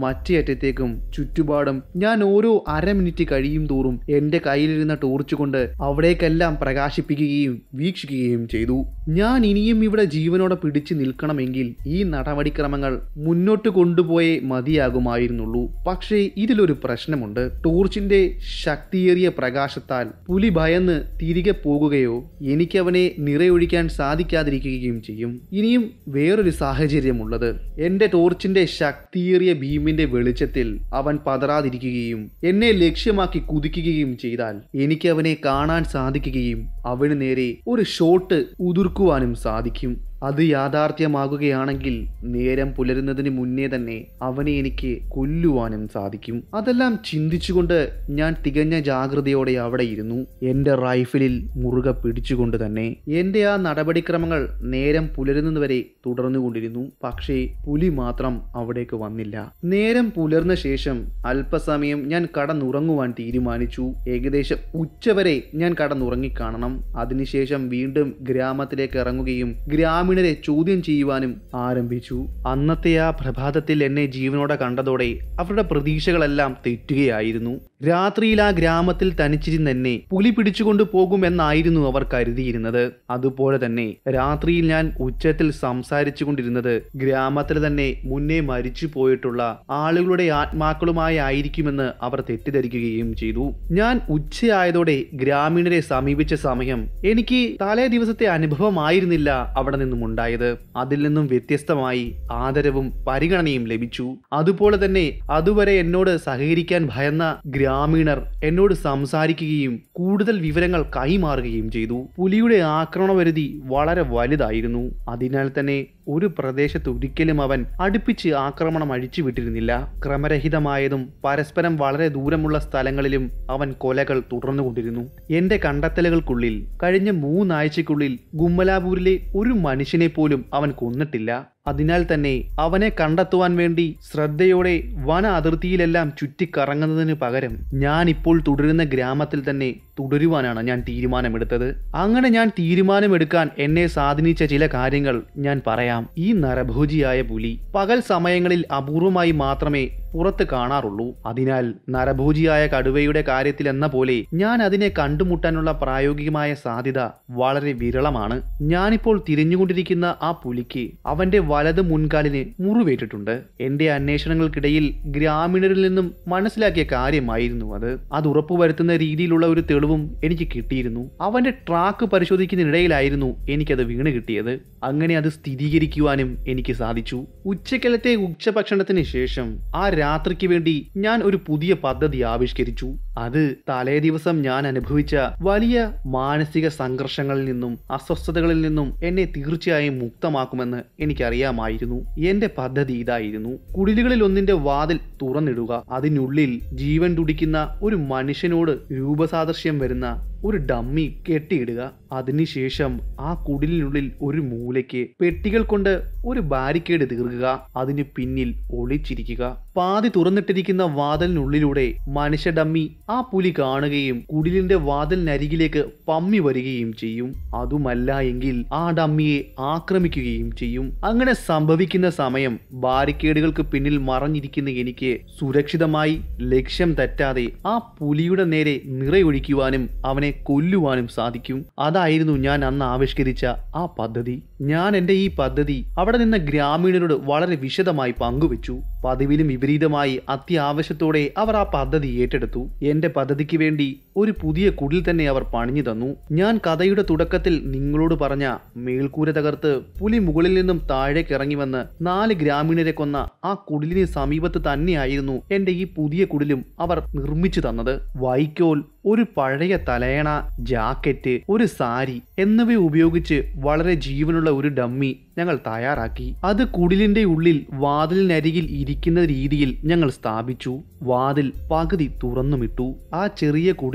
മറ്റേ അറ്റത്തേക്കും ചുറ്റുപാടും ഞാൻ ഓരോ അരമിനിറ്റ് കഴിയും തോറും എന്റെ കയ്യിലിരുന്ന ടോർച്ച് കൊണ്ട് അവിടേക്കെല്ലാം പ്രകാശിപ്പിക്കുകയും വീക്ഷിക്കുകയും ചെയ്തു. ഞാൻ ഇനിയും ഇവിടെ ജീവനോടെ പിടിച്ചു നിൽക്കണമെങ്കിൽ ഈ നടപടിക്രമങ്ങൾ മുന്നോട്ട് കൊണ്ടുപോയേ മതിയാകുമായിരുന്നുള്ളൂ. പക്ഷേ ഇതിലൊരു പ്രശ്നമുണ്ട്. ടോർച്ചിന്റെ ശക്തിയേറിയ പ്രകാശത്താൽ പുലി ഭയന്ന് തിരികെ പോകുകയോ എനിക്കവനെ നിറയൊഴിക്കാൻ സാധിക്കാതിരിക്കുകയും ചെയ്യും. ഇനിയും വേറൊരു സാഹചര്യമുള്ളത്, എന്റെ ടോർച്ചിന്റെ ശക്തിയേറിയ ഭീമിന്റെ വെളിച്ചത്തിൽ അവൻ പതറാതിരിക്കുകയും എന്നെ ലക്ഷ്യമാക്കി കുതിക്കുകയും ചെയ്താൽ എനിക്ക് അവനെ കാണാൻ സാധിക്കുകയും അവന് നേരെ ഒരു ഷോട്ട് ഉതിർക്കുവാനും സാധിക്കും. അത് യാഥാർത്ഥ്യമാകുകയാണെങ്കിൽ നേരം പുലരുന്നതിന് മുന്നേ തന്നെ അവനെ എനിക്ക് കൊല്ലുവാനും സാധിക്കും. അതെല്ലാം ചിന്തിച്ചുകൊണ്ട് ഞാൻ തികഞ്ഞ ജാഗ്രതയോടെ അവിടെ ഇരുന്നു, എന്റെ റൈഫിലിൽ മുറുകെ പിടിച്ചുകൊണ്ട് തന്നെ. എന്റെ ആ നടപടിക്രമങ്ങൾ നേരം പുലരുന്നതുവരെ തുടർന്നുകൊണ്ടിരുന്നു. പക്ഷേ പുലി മാത്രം അവിടേക്ക് വന്നില്ല. നേരം പുലർന്ന ശേഷം അല്പസമയം ഞാൻ കടന്നുറങ്ങുവാൻ തീരുമാനിച്ചു. ഏകദേശം ഉച്ചവരെ ഞാൻ കടന്നുറങ്ങിക്കാണണം. അതിനുശേഷം വീണ്ടും ഗ്രാമത്തിലേക്ക് ഇറങ്ങുകയും ഗ്രാമീണരെ ചോദ്യം ചെയ്യുവാനും ആരംഭിച്ചു. അന്നത്തെ ആ പ്രഭാതത്തിൽ എന്നെ ജീവനോടെ കണ്ടതോടെ അവരുടെ പ്രതീക്ഷകളെല്ലാം തെറ്റുകയായിരുന്നു. രാത്രിയിൽ ആ ഗ്രാമത്തിൽ തനിച്ചിരുന്ന് എന്നെ പുലി പിടിച്ചുകൊണ്ടു പോകുമെന്നായിരുന്നു അവർ കരുതിയിരുന്നത്. അതുപോലെ തന്നെ രാത്രിയിൽ ഞാൻ ഉച്ചത്തിൽ സംസാരിച്ചു കൊണ്ടിരുന്നത് ഗ്രാമത്തിൽ തന്നെ മുന്നേ മരിച്ചു പോയിട്ടുള്ള ആളുകളുടെ ആത്മാക്കളുമായി ആയിരിക്കുമെന്ന് അവർ തെറ്റിദ്ധരിക്കുകയും ചെയ്തു. ഞാൻ ഉച്ചയായതോടെ ഗ്രാമീണരെ സമീപിച്ച സമയം എനിക്ക് തലേ ദിവസത്തെ അനുഭവമായിരുന്നില്ല അവിടെ നിന്നും ഉണ്ടായത്. അതിൽ നിന്നും വ്യത്യസ്തമായി ആദരവും പരിഗണനയും ലഭിച്ചു. അതുപോലെ തന്നെ അതുവരെ എന്നോട് സഹകരിക്കാൻ ഭയന്ന ഗ്രാമീണർ എന്നോട് സംസാരിക്കുകയും കൂടുതൽ വിവരങ്ങൾ കൈമാറുകയും ചെയ്തു. പുലിയുടെ ആക്രമണപരിധി വളരെ വലുതായിരുന്നു. അതിനാൽ തന്നെ ഒരു പ്രദേശത്ത് ഒരിക്കലും അവൻ അടുപ്പിച്ച് ആക്രമണം അഴിച്ചുവിട്ടിരുന്നില്ല. ക്രമരഹിതമായതും പരസ്പരം വളരെ ദൂരമുള്ള സ്ഥലങ്ങളിലും അവൻ കൊലകൾ തുടർന്നുകൊണ്ടിരുന്നു. എന്റെ കണ്ടെത്തലുകൾക്കുള്ളിൽ കഴിഞ്ഞ 3 ആഴ്ചയ്ക്കുള്ളിൽ ഗുമ്മലാപൂരിലെ ഒരു മനുഷ്യനെ പോലും അവൻ കൊന്നിട്ടില്ല. അതിനാൽ തന്നെ അവനെ കണ്ടെത്തുവാൻ വേണ്ടി ശ്രദ്ധയോടെ വന അതിർത്തിയിലെല്ലാം ചുറ്റിക്കറങ്ങുന്നതിന് പകരം ഞാൻ ഇപ്പോൾ തുടരുന്ന ഗ്രാമത്തിൽ തന്നെ തുടരുവാനാണ് ഞാൻ തീരുമാനമെടുത്തത്. അങ്ങനെ ഞാൻ തീരുമാനമെടുക്കാൻ എന്നെ സ്വാധീനിച്ച ചില കാര്യങ്ങൾ ഞാൻ പറയാം. ഈ നരഭോജിയായ പുലി പകൽ സമയങ്ങളിൽ അപൂർവമായി മാത്രമേ പുറത്ത് കാണാറുള്ളൂ. അതിനാൽ നരഭോജിയായ കടുവയുടെ കാര്യത്തിൽ എന്ന പോലെ ഞാൻ അതിനെ കണ്ടുമുട്ടാനുള്ള പ്രായോഗികമായ സാധ്യത വളരെ വിരളമാണ്. ഞാനിപ്പോൾ തിരിഞ്ഞുകൊണ്ടിരിക്കുന്ന ആ പുലിക്ക് അവന്റെ വലത് മുൻകാലിന് മുറിവേറ്റിട്ടുണ്ട്. എന്റെ അന്വേഷണങ്ങൾക്കിടയിൽ ഗ്രാമീണരിൽ നിന്നും മനസ്സിലാക്കിയ കാര്യമായിരുന്നു അത് ഉറപ്പുവരുത്തുന്ന രീതിയിലുള്ള ഒരു തെളിവും എനിക്ക് കിട്ടിയിരുന്നു. അവന്റെ ട്രാക്ക് പരിശോധിക്കുന്നതിനിടയിലായിരുന്നു എനിക്കത് വീണ് കിട്ടിയത്. അങ്ങനെ അത് സ്ഥിരീകരിക്കുവാനും എനിക്ക് സാധിച്ചു. ഉച്ചക്കലത്തെ ഉച്ചഭക്ഷണത്തിന് ശേഷം ആ രാത്രിക്ക് വേണ്ടി ഞാൻ ഒരു പുതിയ പദ്ധതി ആവിഷ്കരിച്ചു. അത് തലേ ദിവസം ഞാൻ അനുഭവിച്ച വലിയ മാനസിക സംഘർഷങ്ങളിൽ നിന്നും അസ്വസ്ഥതകളിൽ നിന്നും എന്നെ തീർച്ചയായും മുക്തമാക്കുമെന്ന് എനിക്കറിയാമായിരുന്നു. എന്റെ പദ്ധതി ഇതായിരുന്നു: കുടിലുകളിൽ ഒന്നിന്റെ വാതിൽ തുറന്നിടുക, അതിനുള്ളിൽ ജീവൻ തുടിക്കുന്ന ഒരു മനുഷ്യനോട് രൂപസാദൃശ്യം വരുന്ന ഒരു ഡമ്മി കെട്ടിയിടുക. അതിനുശേഷം ആ കുടിലിനുള്ളിൽ ഒരു മൂലയ്ക്ക് പെട്ടികൾ കൊണ്ട് ഒരു ബാരിക്കേഡ് തീർക്കുക. അതിന് പിന്നിൽ ഒളിച്ചിരിക്കുക. പാതി തുറന്നിട്ടിരിക്കുന്ന വാതിലിനുള്ളിലൂടെ മനുഷ്യ ഡമ്മി ആ പുലി കാണുകയും കുടിലിന്റെ വാതിലിനരികിലേക്ക് പമ്മി വരികയും ചെയ്യും. അതുമല്ല എങ്കിൽ ആ ഡമ്മിയെ ആക്രമിക്കുകയും ചെയ്യും. അങ്ങനെ സംഭവിക്കുന്ന സമയം ബാരിക്കേഡുകൾക്ക് പിന്നിൽ മറഞ്ഞിരിക്കുന്ന എനിക്ക് സുരക്ഷിതമായി ലക്ഷ്യം തെറ്റാതെ ആ പുലിയുടെ നേരെ നിറയൊഴിക്കുവാനും അവനെ കൊല്ലുവാനും സാധിക്കും. അതായിരുന്നു ഞാൻ അന്ന് ആവിഷ്കരിച്ച ആ പദ്ധതി. ഞാൻ എന്റെ ഈ പദ്ധതി അവിടെ നിന്ന് ഗ്രാമീണരോട് വളരെ വിശദമായി പങ്കുവച്ചു. പതിവിലും വിപരീതമായി അത്യാവശ്യത്തോടെ അവർ ആ പദ്ധതി ഏറ്റെടുത്തു. എന്റെ പദ്ധതിക്ക് വേണ്ടി ഒരു പുതിയ കുടിൽ തന്നെ അവർ പണിഞ്ഞു തന്നു. ഞാൻ കഥയുടെ തുടക്കത്തിൽ നിങ്ങളോട് പറഞ്ഞ മേൽക്കൂര തകർത്ത് പുലി മുകളിൽ നിന്നും താഴേക്ക് ഇറങ്ങി വന്ന് 4 ഗ്രാമീണരെ കൊന്ന ആ കുടിലിന് സമീപത്ത് തന്നെയായിരുന്നു എന്റെ ഈ പുതിയ കുടിലും അവർ നിർമ്മിച്ചു തന്നത്. വൈക്കോൽ, ഒരു പഴയ തലയണ, ജാക്കറ്റ്, ഒരു സാരി എന്നിവ ഉപയോഗിച്ച് വളരെ ജീവനുള്ള ഒരു ഡമ്മി ഞങ്ങൾ തയ്യാറാക്കി. അത് കുടിലിന്റെ ഉള്ളിൽ വാതിലിനരികിൽ ഇരിക്കുന്ന രീതിയിൽ ഞങ്ങൾ സ്ഥാപിച്ചു. വാതിൽ പകുതി തുറന്നുമിട്ടു. ആ ചെറിയ കുടിൽ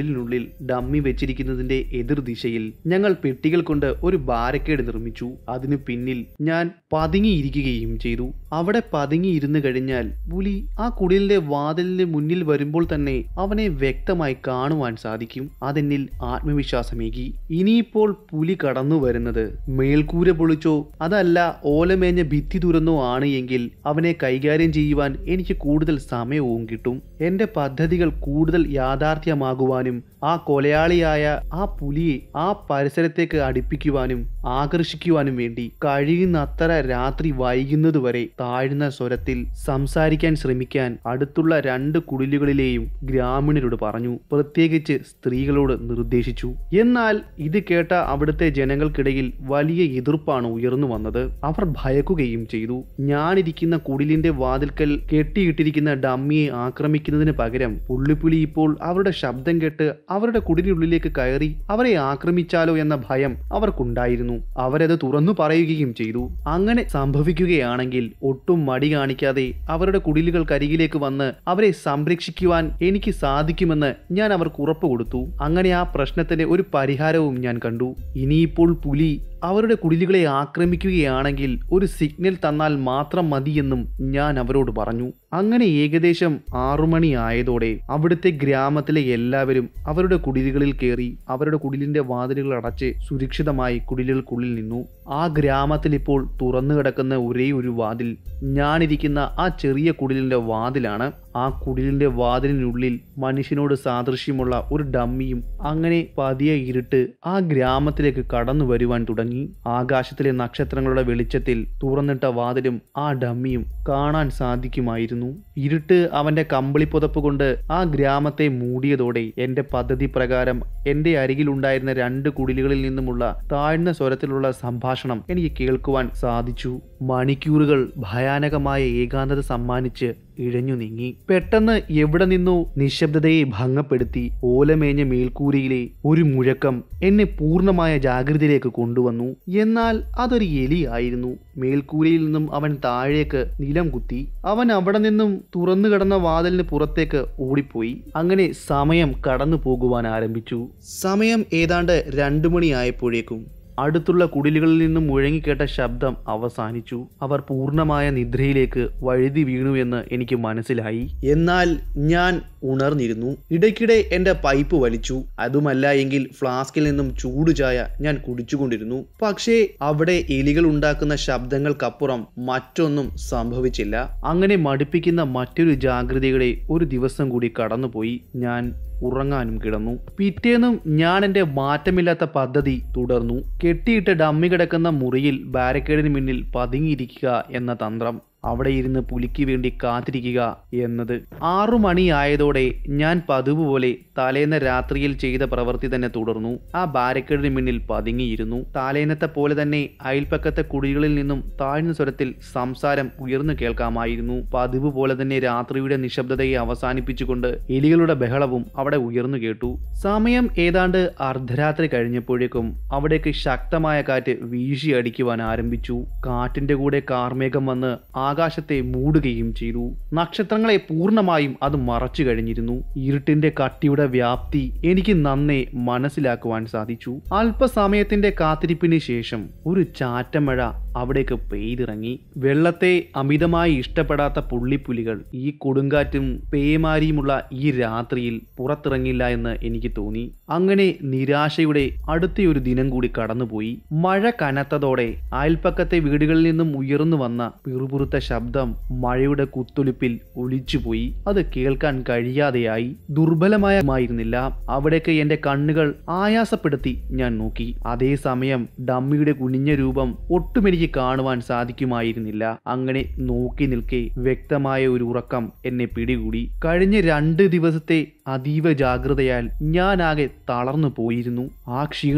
കുടിലിനുള്ളിൽ ഡമ്മി വെച്ചിരിക്കുന്നതിന്റെ എതിർദിശയിൽ ഞങ്ങൾ പെട്ടികൾ കൊണ്ട് ഒരു ബാരക്കേഡ് നിർമ്മിച്ചു. അതിനു പിന്നിൽ ഞാൻ പതുങ്ങിയിരിക്കുകയും ചെയ്തു. അവിടെ പതുങ്ങിയിരുന്നു കഴിഞ്ഞാൽ പുലി ആ കുടിലിന്റെ വാതിലിന് മുന്നിൽ വരുമ്പോൾ തന്നെ അവനെ വ്യക്തമായി കാണുവാൻ സാധിക്കും. അതെന്നിൽ ആത്മവിശ്വാസമേകി. ഇനിയിപ്പോൾ പുലി കടന്നു വരുന്നത് മേൽക്കൂര പൊളിച്ചോ അതല്ല ഓലമേഞ്ഞ ഭിത്തി തുറന്നോ ആണ് എങ്കിൽ അവനെ കൈകാര്യം ചെയ്യുവാൻ എനിക്ക് കൂടുതൽ സമയവും കിട്ടും. എന്റെ പദ്ധതികൾ കൂടുതൽ യാഥാർത്ഥ്യമാകുവാനും ആ കൊലയാളിയായ ആ പുലിയെ ആ പരിസരത്തേക്ക് അടുപ്പിക്കുവാനും ആകർഷിക്കുവാനും വേണ്ടി കഴിയുന്നത്ര രാത്രി വൈകുന്നതുവരെ താഴ്ന്ന സ്വരത്തിൽ സംസാരിക്കാൻ ശ്രമിക്കാൻ അടുത്തുള്ള 2 കുടിലുകളിലെയും ഗ്രാമീണരോട് പറഞ്ഞു. പ്രത്യേകിച്ച് സ്ത്രീകളോട് നിർദ്ദേശിച്ചു. എന്നാൽ ഇത് കേട്ട അവിടുത്തെ ജനങ്ങൾക്കിടയിൽ വലിയ എതിർപ്പാണ് ഉയർന്നു വന്നത്. അവർ ഭയക്കുകയും ചെയ്തു. ഞാനിരിക്കുന്ന കുടിലിന്റെ വാതിൽക്കൽ കെട്ടിയിട്ടിരിക്കുന്ന ഡമ്മിയെ ആക്രമിക്കുന്നതിന് പകരം പുള്ളിപ്പുലി ഇപ്പോൾ അവരുടെ ശബ്ദം കേട്ട് അവരുടെ കുടിലിനുള്ളിലേക്ക് കയറി അവരെ ആക്രമിച്ചാലോ എന്ന ഭയം അവർക്കുണ്ടായിരുന്നു. അവരത് തുറന്നു പറയുകയും ചെയ്തു. അങ്ങനെ സംഭവിക്കുകയാണെങ്കിൽ ഒട്ടും മടി കാണിക്കാതെ അവരുടെ കുടിലുകൾക്കരികിലേക്ക് വന്ന് അവരെ സംരക്ഷിക്കുവാൻ എനിക്ക് സാധിക്കുമെന്ന് ഞാൻ അവർക്ക് ഉറപ്പ് കൊടുത്തു. അങ്ങനെ ആ പ്രശ്നത്തിന്റെ ഒരു പരിഹാരവും ഞാൻ കണ്ടു. ഇനിയിപ്പോൾ പുലി അവരുടെ കുടിലുകളെ ആക്രമിക്കുകയാണെങ്കിൽ ഒരു സിഗ്നൽ തന്നാൽ മാത്രം മതിയെന്നും ഞാൻ അവരോട് പറഞ്ഞു. അങ്ങനെ ഏകദേശം 6 മണി ആയതോടെ അവിടുത്തെ ഗ്രാമത്തിലെ എല്ലാവരും അവരുടെ കുടിലുകളിൽ കയറി അവരുടെ കുടിലിന്റെ വാതിലുകൾ അടച്ച് സുരക്ഷിതമായി കുടിലുകൾക്കുള്ളിൽ നിന്നു. ആ ഗ്രാമത്തിൽ ഇപ്പോൾ തുറന്നു കിടക്കുന്ന ഒരേ ഒരു വാതിൽ ഞാനിരിക്കുന്ന ആ ചെറിയ കുടിലിന്റെ വാതിലാണ്. ആ കുടിലിന്റെ വാതിലിനുള്ളിൽ മനുഷ്യനോട് സാദൃശ്യമുള്ള ഒരു ഡമ്മിയും. അങ്ങനെ പതിയെ ഇരുട്ട് ആ ഗ്രാമത്തിലേക്ക് കടന്നു വരുവാൻ തുടങ്ങി. ആകാശത്തിലെ നക്ഷത്രങ്ങളുടെ വെളിച്ചത്തിൽ തുറന്നിട്ട വാതിലും ആ ഡമ്മിയും കാണാൻ സാധിക്കുമായിരുന്നു. ഇരുട്ട് അവന്റെ കമ്പിളി പുതപ്പ് കൊണ്ട് ആ ഗ്രാമത്തെ മൂടിയതോടെ എന്റെ പദ്ധതി പ്രകാരം എന്റെ അരികിലുണ്ടായിരുന്ന 2 കുടിലുകളിൽ നിന്നുമുള്ള താഴ്ന്ന സ്വരത്തിലുള്ള സംഭാഷണം എനിക്ക് കേൾക്കുവാൻ സാധിച്ചു. മണിക്കൂറുകൾ ഭയാനകമായ ഏകാന്തത സമ്മാനിച്ച് ഇഴഞ്ഞു നീങ്ങി. പെട്ടെന്ന് എവിടെ നിന്നോ നിശബ്ദതയെ ഭംഗപ്പെടുത്തി ഓലമേഞ്ഞ മേൽക്കൂരയിലെ ഒരു മുഴക്കം എന്നെ പൂർണ്ണമായ ജാഗ്രതയിലേക്ക് കൊണ്ടുവന്നു. എന്നാൽ അതൊരു എലിയായിരുന്നു. മേൽക്കൂരയിൽ നിന്നും അവൻ താഴേക്ക് നിലം കുത്തി. അവൻ അവിടെ നിന്നും തുറന്നു കിടന്ന വാതിലിന് പുറത്തേക്ക് ഓടിപ്പോയി. അങ്ങനെ സമയം കടന്നു പോകുവാൻ ആരംഭിച്ചു. സമയം ഏതാണ്ട് 2 മണിയായപ്പോഴേക്കും അടുത്തുള്ള കുടിലുകളിൽ നിന്നും മുഴങ്ങിക്കേട്ട ശബ്ദം അവസാനിച്ചു. അവർ പൂർണ്ണമായ നിദ്രയിലേക്ക് വഴുതി വീണു എന്ന് എനിക്ക് മനസ്സിലായി. എന്നാൽ ഞാൻ ഉണർന്നിരുന്നു. ഇടയ്ക്കിടെ എന്റെ പൈപ്പ് വലിച്ചു. അതുമല്ല എങ്കിൽ ഫ്ലാസ്കിൽ നിന്നും ചൂടുചായ ഞാൻ കുടിച്ചുകൊണ്ടിരുന്നു. പക്ഷേ അവിടെ എലികൾ ഉണ്ടാക്കുന്ന ശബ്ദങ്ങൾക്കപ്പുറം മറ്റൊന്നും സംഭവിച്ചില്ല. അങ്ങനെ മടുപ്പിക്കുന്ന മറ്റൊരു ജാഗ്രതയുടെ ഒരു ദിവസം കൂടി കടന്നുപോയി. ഞാൻ ഉറങ്ങാനും കിടന്നു. പിറ്റേന്നും ഞാൻ എന്റെ മാറ്റമില്ലാത്ത പദ്ധതി തുടർന്നു. കെട്ടിയിട്ട് ഡമ്മി കിടക്കുന്ന മുറിയിൽ ബാരക്കേഡിന് മുന്നിൽ പതുങ്ങിയിരിക്കുക എന്ന തന്ത്രം. അവിടെ ഇരുന്ന് പുലിക്ക് വേണ്ടി കാത്തിരിക്കുക എന്നത്. 6 മണിയായതോടെ ഞാൻ പതിവ് പോലെ തലേന്ന രാത്രിയിൽ ചെയ്ത പ്രവൃത്തി തന്നെ തുടർന്നു. ആ ബാരക്കേഡിന് മുന്നിൽ പതുങ്ങിയിരുന്നു. തലേന്നത്തെ പോലെ തന്നെ അയൽപ്പക്കത്തെ കുടികളിൽ നിന്നും താഴ്ന്ന സ്വരത്തിൽ സംസാരം ഉയർന്നു കേൾക്കാമായിരുന്നു. പതിവ് പോലെ തന്നെ രാത്രിയുടെ നിശബ്ദതയെ അവസാനിപ്പിച്ചുകൊണ്ട് എലികളുടെ ബഹളവും അവിടെ ഉയർന്നു കേട്ടു. സമയം ഏതാണ്ട് അർദ്ധരാത്രി കഴിഞ്ഞപ്പോഴേക്കും അവിടേക്ക് ശക്തമായ കാറ്റ് വീശി അടിക്കുവാൻ ആരംഭിച്ചു. കാറ്റിന്റെ കൂടെ കാർമേഘം വന്ന് ആകാശത്തെ മൂടുകയും ചെയ്തു. നക്ഷത്രങ്ങളെ പൂർണ്ണമായും അത് മറച്ചു കഴിഞ്ഞിരുന്നു. ഇരുട്ടിന്റെ കട്ടിയുടെ വ്യാപ്തി എനിക്ക് നന്നേ മനസ്സിലാക്കുവാൻ സാധിച്ചു. അല്പസമയത്തിന്റെ കാത്തിരിപ്പിന് ശേഷം ഒരു ചാറ്റമഴ അവിടേക്ക് പെയ്തിറങ്ങി. വെള്ളത്തെ അമിതമായി ഇഷ്ടപ്പെടാത്ത പുള്ളിപ്പുലികൾ ഈ കൊടുങ്കാറ്റും പേമാരിയുമുള്ള ഈ രാത്രിയിൽ പുറത്തിറങ്ങില്ല എന്ന് എനിക്ക് തോന്നി. അങ്ങനെ നിരാശയുടെ അടുത്തൊരു ദിനം കൂടി കടന്നുപോയി. മഴ കനത്തതോടെ അയൽപ്പക്കത്തെ വീടുകളിൽ നിന്നും ഉയർന്നു വന്ന പിറുപിറുത്ത ശബ്ദം മഴയുടെ കുത്തൊലിപ്പിൽ ഒലിച്ചുപോയി. അത് കേൾക്കാൻ കഴിയാതെയായി. ദുർബലമായിരുന്നില്ല. അവിടേക്ക് എന്റെ കണ്ണുകൾ ആയാസപ്പെടുത്തി ഞാൻ നോക്കി. അതേസമയം ഡമ്മിയുടെ കുനിഞ്ഞ രൂപം ഒട്ടുമെനിക്ക് കാണുവാൻ സാധിക്കുമായിരുന്നില്ല. അങ്ങനെ നോക്കി നിൽക്കെ വ്യക്തമായ ഒരു ഉറക്കം എന്നെ പിടികൂടി. കഴിഞ്ഞ 2 ദിവസത്തെ അതീവ ജാഗ്രതയാൽ ഞാൻ ആകെ തളർന്നു പോയിരുന്നു. ആ ക്ഷീണം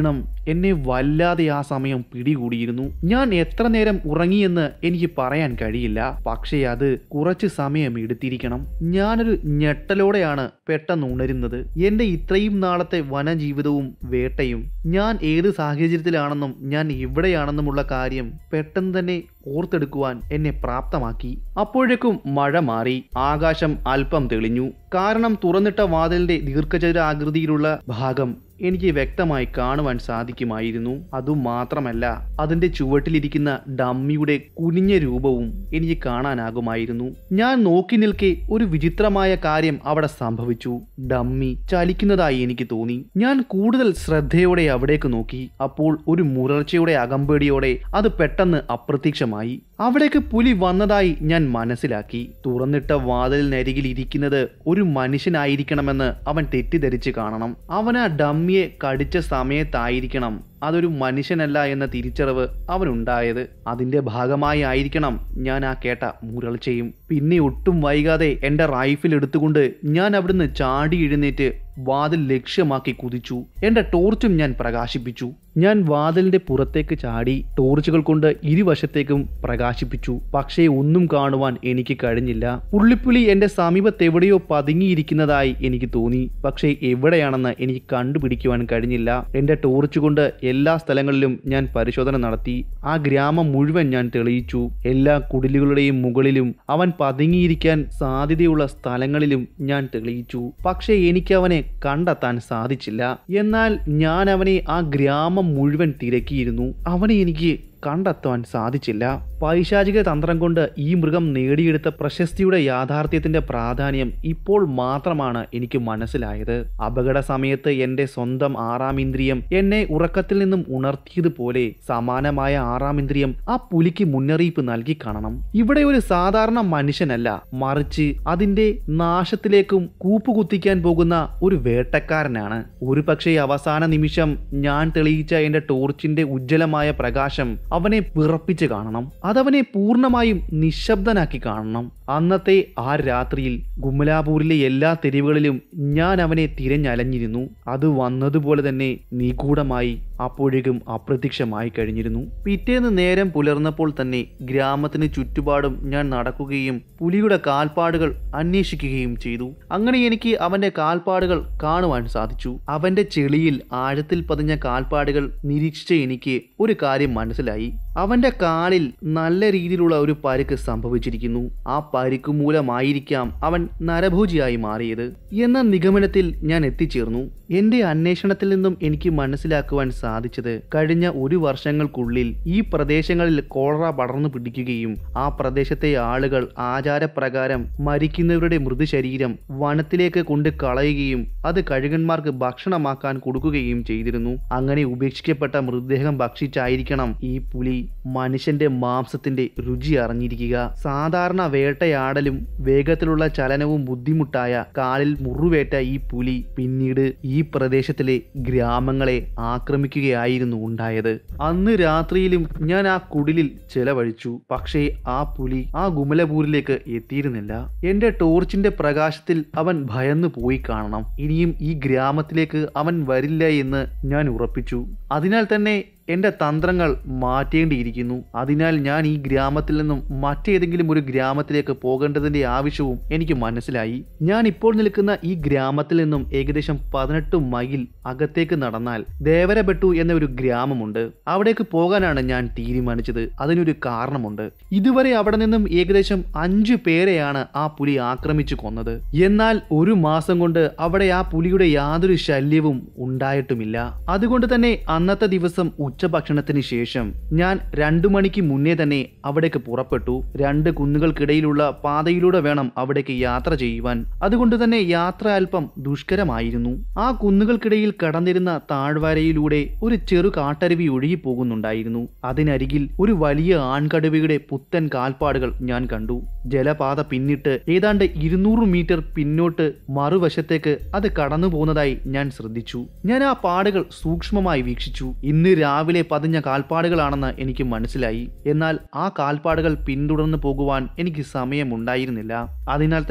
എന്നെ വല്ലാതെ ആ സമയം പിടികൂടിയിരുന്നു. ഞാൻ എത്ര നേരം ഉറങ്ങിയെന്ന് എനിക്ക് പറയാൻ കഴിയില്ല. പക്ഷേ അത് കുറച്ച് സമയം എടുത്തിരിക്കണം. ഞാനൊരു ഞെട്ടലോടെയാണ് പെട്ടെന്ന് ഉണരുന്നത്. എന്റെ ഇത്രയും നാളത്തെ വനജീവിതവും വേട്ടയും ഞാൻ ഏത് സാഹചര്യത്തിലാണെന്നും ഞാൻ എവിടെയാണെന്നുമുള്ള കാര്യം പെട്ടെന്ന് തന്നെ ഓർത്തെടുക്കുവാൻ എന്നെ പ്രാപ്തമാക്കി. അപ്പോഴേക്കും മഴ മാറി. ആകാശം അല്പം തെളിഞ്ഞു. കാരണം തുറന്നിട്ട വാതിലിന്റെ ദീർഘചതുരാകൃതിയിലുള്ള ഭാഗം എനിക്ക് വ്യക്തമായി കാണുവാൻ സാധിക്കുമായിരുന്നു. അതുമാത്രമല്ല, അതിന്റെ ചുവട്ടിലിരിക്കുന്ന ഡമ്മിയുടെ കുനിഞ്ഞ രൂപവും എനിക്ക് കാണാനാകുമായിരുന്നു. ഞാൻ നോക്കി നിൽക്കെ ഒരു വിചിത്രമായ കാര്യം അവിടെ സംഭവിച്ചു. ഡമ്മി ചലിക്കുന്നതായി എനിക്ക് തോന്നി. ഞാൻ കൂടുതൽ ശ്രദ്ധയോടെ അവിടേക്ക് നോക്കി. അപ്പോൾ ഒരു മുരൾച്ചയുടെ അകമ്പടിയോടെ അത് പെട്ടെന്ന് അപ്രത്യക്ഷമായി. അവിടേക്ക് പുലി വന്നതായി ഞാൻ മനസ്സിലാക്കി. തുറന്നിട്ട വാതിലിനരികിൽ ഇരിക്കുന്നത് ഒരു മനുഷ്യനായിരിക്കണമെന്ന് അവൻ തെറ്റിദ്ധരിച്ച് കാണണം. അവൻ ആ ഡമ്മിയെ കടിച്ച സമയത്തായിരിക്കണം അതൊരു മനുഷ്യനല്ല എന്ന തിരിച്ചറിവ് അവനുണ്ടായത്. അതിന്റെ ഭാഗമായി ആയിരിക്കണം ഞാൻ ആ കേട്ട മുരൾച്ചയും. പിന്നെ ഒട്ടും വൈകാതെ എന്റെ റൈഫിൽ എടുത്തുകൊണ്ട് ഞാൻ അവിടുന്ന് ചാടി എഴുന്നേറ്റ് വാതിൽ ലക്ഷ്യമാക്കി കുതിച്ചു. എന്റെ ടോർച്ചും ഞാൻ പ്രകാശിപ്പിച്ചു. ഞാൻ വാതിലിന്റെ പുറത്തേക്ക് ചാടി ടോർച്ചുകൾ കൊണ്ട് ഇരുവശത്തേക്കും പ്രകാശിപ്പിച്ചു. പക്ഷേ ഒന്നും കാണുവാൻ എനിക്ക് കഴിഞ്ഞില്ല. പുള്ളിപ്പുലി എന്റെ സമീപത്തെവിടെയോ പതുങ്ങിയിരിക്കുന്നതായി എനിക്ക് തോന്നി. പക്ഷേ എവിടെയാണെന്ന് എനിക്ക് കണ്ടുപിടിക്കുവാൻ കഴിഞ്ഞില്ല. എന്റെ ടോർച്ച് കൊണ്ട് എല്ലാ സ്ഥലങ്ങളിലും ഞാൻ പരിശോധന നടത്തി. ആ ഗ്രാമം മുഴുവൻ ഞാൻ തെളിയിച്ചു. എല്ലാ കുടിലുകളുടെയും മുകളിലും അവൻ പതുങ്ങിയിരിക്കാൻ സാധ്യതയുള്ള സ്ഥലങ്ങളിലും ഞാൻ തെളിയിച്ചു. പക്ഷേ എനിക്ക് അവനെ കണ്ടെത്താൻ സാധിച്ചില്ല. എന്നാൽ ഞാൻ അവനെ ആ ഗ്രാമം മുഴുവൻ തിരക്കിയിരുന്നു. അവനെ എനിക്ക് കണ്ടെത്താൻ സാധിച്ചില്ല. പൈശാചിക തന്ത്രം കൊണ്ട് ഈ മൃഗം നേടിയെടുത്ത പ്രശസ്തിയുടെ യാഥാർത്ഥ്യത്തിന്റെ പ്രാധാന്യം ഇപ്പോൾ മാത്രമാണ് എനിക്ക് മനസ്സിലായത്. അപകട സമയത്ത് എന്റെ സ്വന്തം ആറാം ഇന്ദ്രിയം എന്നെ ഉറക്കത്തിൽ നിന്നും ഉണർത്തിയതുപോലെ സമാനമായ ആറാം ഇന്ദ്രിയം ആ പുലിക്ക് മുന്നറിയിപ്പ് നൽകി കാണണം. ഇവിടെ ഒരു സാധാരണ മനുഷ്യനല്ല, മറിച്ച് അതിന്റെ നാശത്തിലേക്കും കൂപ്പുകുത്തിക്കാൻ പോകുന്ന ഒരു വേട്ടക്കാരനാണ്. ഒരു പക്ഷേ അവസാന നിമിഷം ഞാൻ തെളിയിച്ച എന്റെ ടോർച്ചിന്റെ ഉജ്ജ്വലമായ പ്രകാശം അവനെ വിറപ്പിച്ച് കാണണം. അതവനെ പൂർണ്ണമായും നിശബ്ദനാക്കി കാണണം. അന്നത്തെ ആ രാത്രിയിൽ ഗുമലാപൂരിലെ എല്ലാ തെരുവുകളിലും ഞാൻ അവനെ തിരഞ്ഞലഞ്ഞിരുന്നു. അത് വന്നതുപോലെ തന്നെ നിഗൂഢമായി അപ്പോഴേക്കും അപ്രത്യക്ഷമായി കഴിഞ്ഞിരുന്നു. പിറ്റേന്ന് നേരം പുലർന്നപ്പോൾ തന്നെ ഗ്രാമത്തിന് ചുറ്റുപാടും ഞാൻ നടക്കുകയും പുലിയുടെ കാൽപ്പാടുകൾ അന്വേഷിക്കുകയും ചെയ്തു. അങ്ങനെ എനിക്ക് അവന്റെ കാൽപ്പാടുകൾ കാണുവാൻ സാധിച്ചു. അവന്റെ ചെളിയിൽ ആഴത്തിൽ പതിഞ്ഞ കാൽപ്പാടുകൾ നിരീക്ഷിച്ച എനിക്ക് ഒരു കാര്യം മനസ്സിലായി. അവന്റെ കാലിൽ നല്ല രീതിയിലുള്ള ഒരു പരിക്ക് സംഭവിച്ചിരിക്കുന്നു. ആ പരിക്ക് മൂലമായിരിക്കാം അവൻ നരഭോജിയായി മാറിയത് എന്ന നിഗമനത്തിൽ ഞാൻ എത്തിച്ചേർന്നു. എന്റെ അന്വേഷണത്തിൽ നിന്നും എനിക്ക് മനസ്സിലാക്കുവാൻ സാധിച്ചത് കഴിഞ്ഞ ഒരു വർഷങ്ങൾക്കുള്ളിൽ ഈ പ്രദേശങ്ങളിൽ കോളറ പടർന്നു പിടിക്കുകയും ആ പ്രദേശത്തെ ആളുകൾ ആചാരപ്രകാരം മരിക്കുന്നവരുടെ മൃതശരീരം വനത്തിലേക്ക് കൊണ്ട് കളയുകയും അത് കഴുകന്മാർക്ക് ഭക്ഷണമാക്കാൻ കൊടുക്കുകയും ചെയ്തിരുന്നു. അങ്ങനെ ഉപേക്ഷിക്കപ്പെട്ട മൃതദേഹം ഭക്ഷിച്ചായിരിക്കണം ഈ പുലി മനുഷ്യന്റെ മാംസത്തിന്റെ രുചി അറിഞ്ഞിരിക്കുക. സാധാരണ വേട്ടയാടലും വേഗത്തിലുള്ള ചലനവും ബുദ്ധിമുട്ടായ കാലിൽ മുറിവേറ്റ ഈ പുലി പിന്നീട് ഈ പ്രദേശത്തിലെ ഗ്രാമങ്ങളെ ആക്രമിക്കുകയായിരുന്നു ഉണ്ടായത്. അന്ന് രാത്രിയിലും ഞാൻ ആ കുടിലിൽ ചെലവഴിച്ചു. പക്ഷേ ആ പുലി ആ ഗുമലപൂരിലേക്ക് എത്തിയിരുന്നില്ല. എന്റെ ടോർച്ചിന്റെ പ്രകാശത്തിൽ അവൻ ഭയന്നു പോയി കാണണം. ഇനിയും ഈ ഗ്രാമത്തിലേക്ക് അവൻ വരില്ല എന്ന് ഞാൻ ഉറപ്പിച്ചു. അതിനാൽ തന്നെ എന്റെ തന്ത്രങ്ങൾ മാറ്റേണ്ടിയിരിക്കുന്നു. അതിനാൽ ഞാൻ ഈ ഗ്രാമത്തിൽ നിന്നും മറ്റേതെങ്കിലും ഒരു ഗ്രാമത്തിലേക്ക് പോകേണ്ടതിന്റെ ആവശ്യവും എനിക്ക് മനസ്സിലായി. ഞാൻ ഇപ്പോൾ നിൽക്കുന്ന ഈ ഗ്രാമത്തിൽ നിന്നും ഏകദേശം 18 മൈൽ അകത്തേക്ക് നടന്നാൽ ദേവരബെട്ടു എന്ന ഒരു ഗ്രാമമുണ്ട്. അവിടേക്ക് പോകാനാണ് ഞാൻ തീരുമാനിച്ചത്. അതിനൊരു കാരണമുണ്ട്. ഇതുവരെ അവിടെ നിന്നും ഏകദേശം 5 പേരെയാണ് ആ പുലി ആക്രമിച്ചു കൊന്നത്. എന്നാൽ ഒരു മാസം കൊണ്ട് അവിടെ ആ പുലിയുടെ യാതൊരു ശല്യവും ഉണ്ടായിട്ടുമില്ല. അതുകൊണ്ട് തന്നെ അന്നത്തെ ദിവസം ഉച്ചഭക്ഷണത്തിന് ശേഷം ഞാൻ 2 മണിക്ക് മുന്നേ തന്നെ അവിടേക്ക് പുറപ്പെട്ടു. 2 കുന്നുകൾക്കിടയിലുള്ള പാതയിലൂടെ വേണം അവിടേക്ക് യാത്ര ചെയ്യുവാൻ. അതുകൊണ്ട് തന്നെ യാത്ര അല്പം ദുഷ്കരമായിരുന്നു. ആ കുന്നുകൾക്കിടയിൽ കടന്നിരുന്ന താഴ്വരയിലൂടെ ഒരു ചെറു കാട്ടരുവി ഒഴുകി പോകുന്നുണ്ടായിരുന്നു. അതിനരികിൽ ഒരു വലിയ ആൺകടുവയുടെ പുത്തൻ കാൽപ്പാടുകൾ ഞാൻ കണ്ടു. ജലപാത പിന്നിട്ട് ഏതാണ്ട് 200 മീറ്റർ പിന്നോട്ട് മറുവശത്തേക്ക് അത് കടന്നു പോകുന്നതായി ഞാൻ ശ്രദ്ധിച്ചു. ഞാൻ ആ പാടുകൾ സൂക്ഷ്മമായി വീക്ഷിച്ചു. ഇന്ന് രാവിലെ പതിഞ്ഞ കാൽപ്പാടുകളാണെന്ന് എനിക്ക് മനസ്സിലായി. എന്നാൽ ആ കാൽപ്പാടുകൾ പിന്തുടർന്നു പോകുവാൻ എനിക്ക് സമയമുണ്ടായിരുന്നില്ല. അതിനാൽ തന്നെ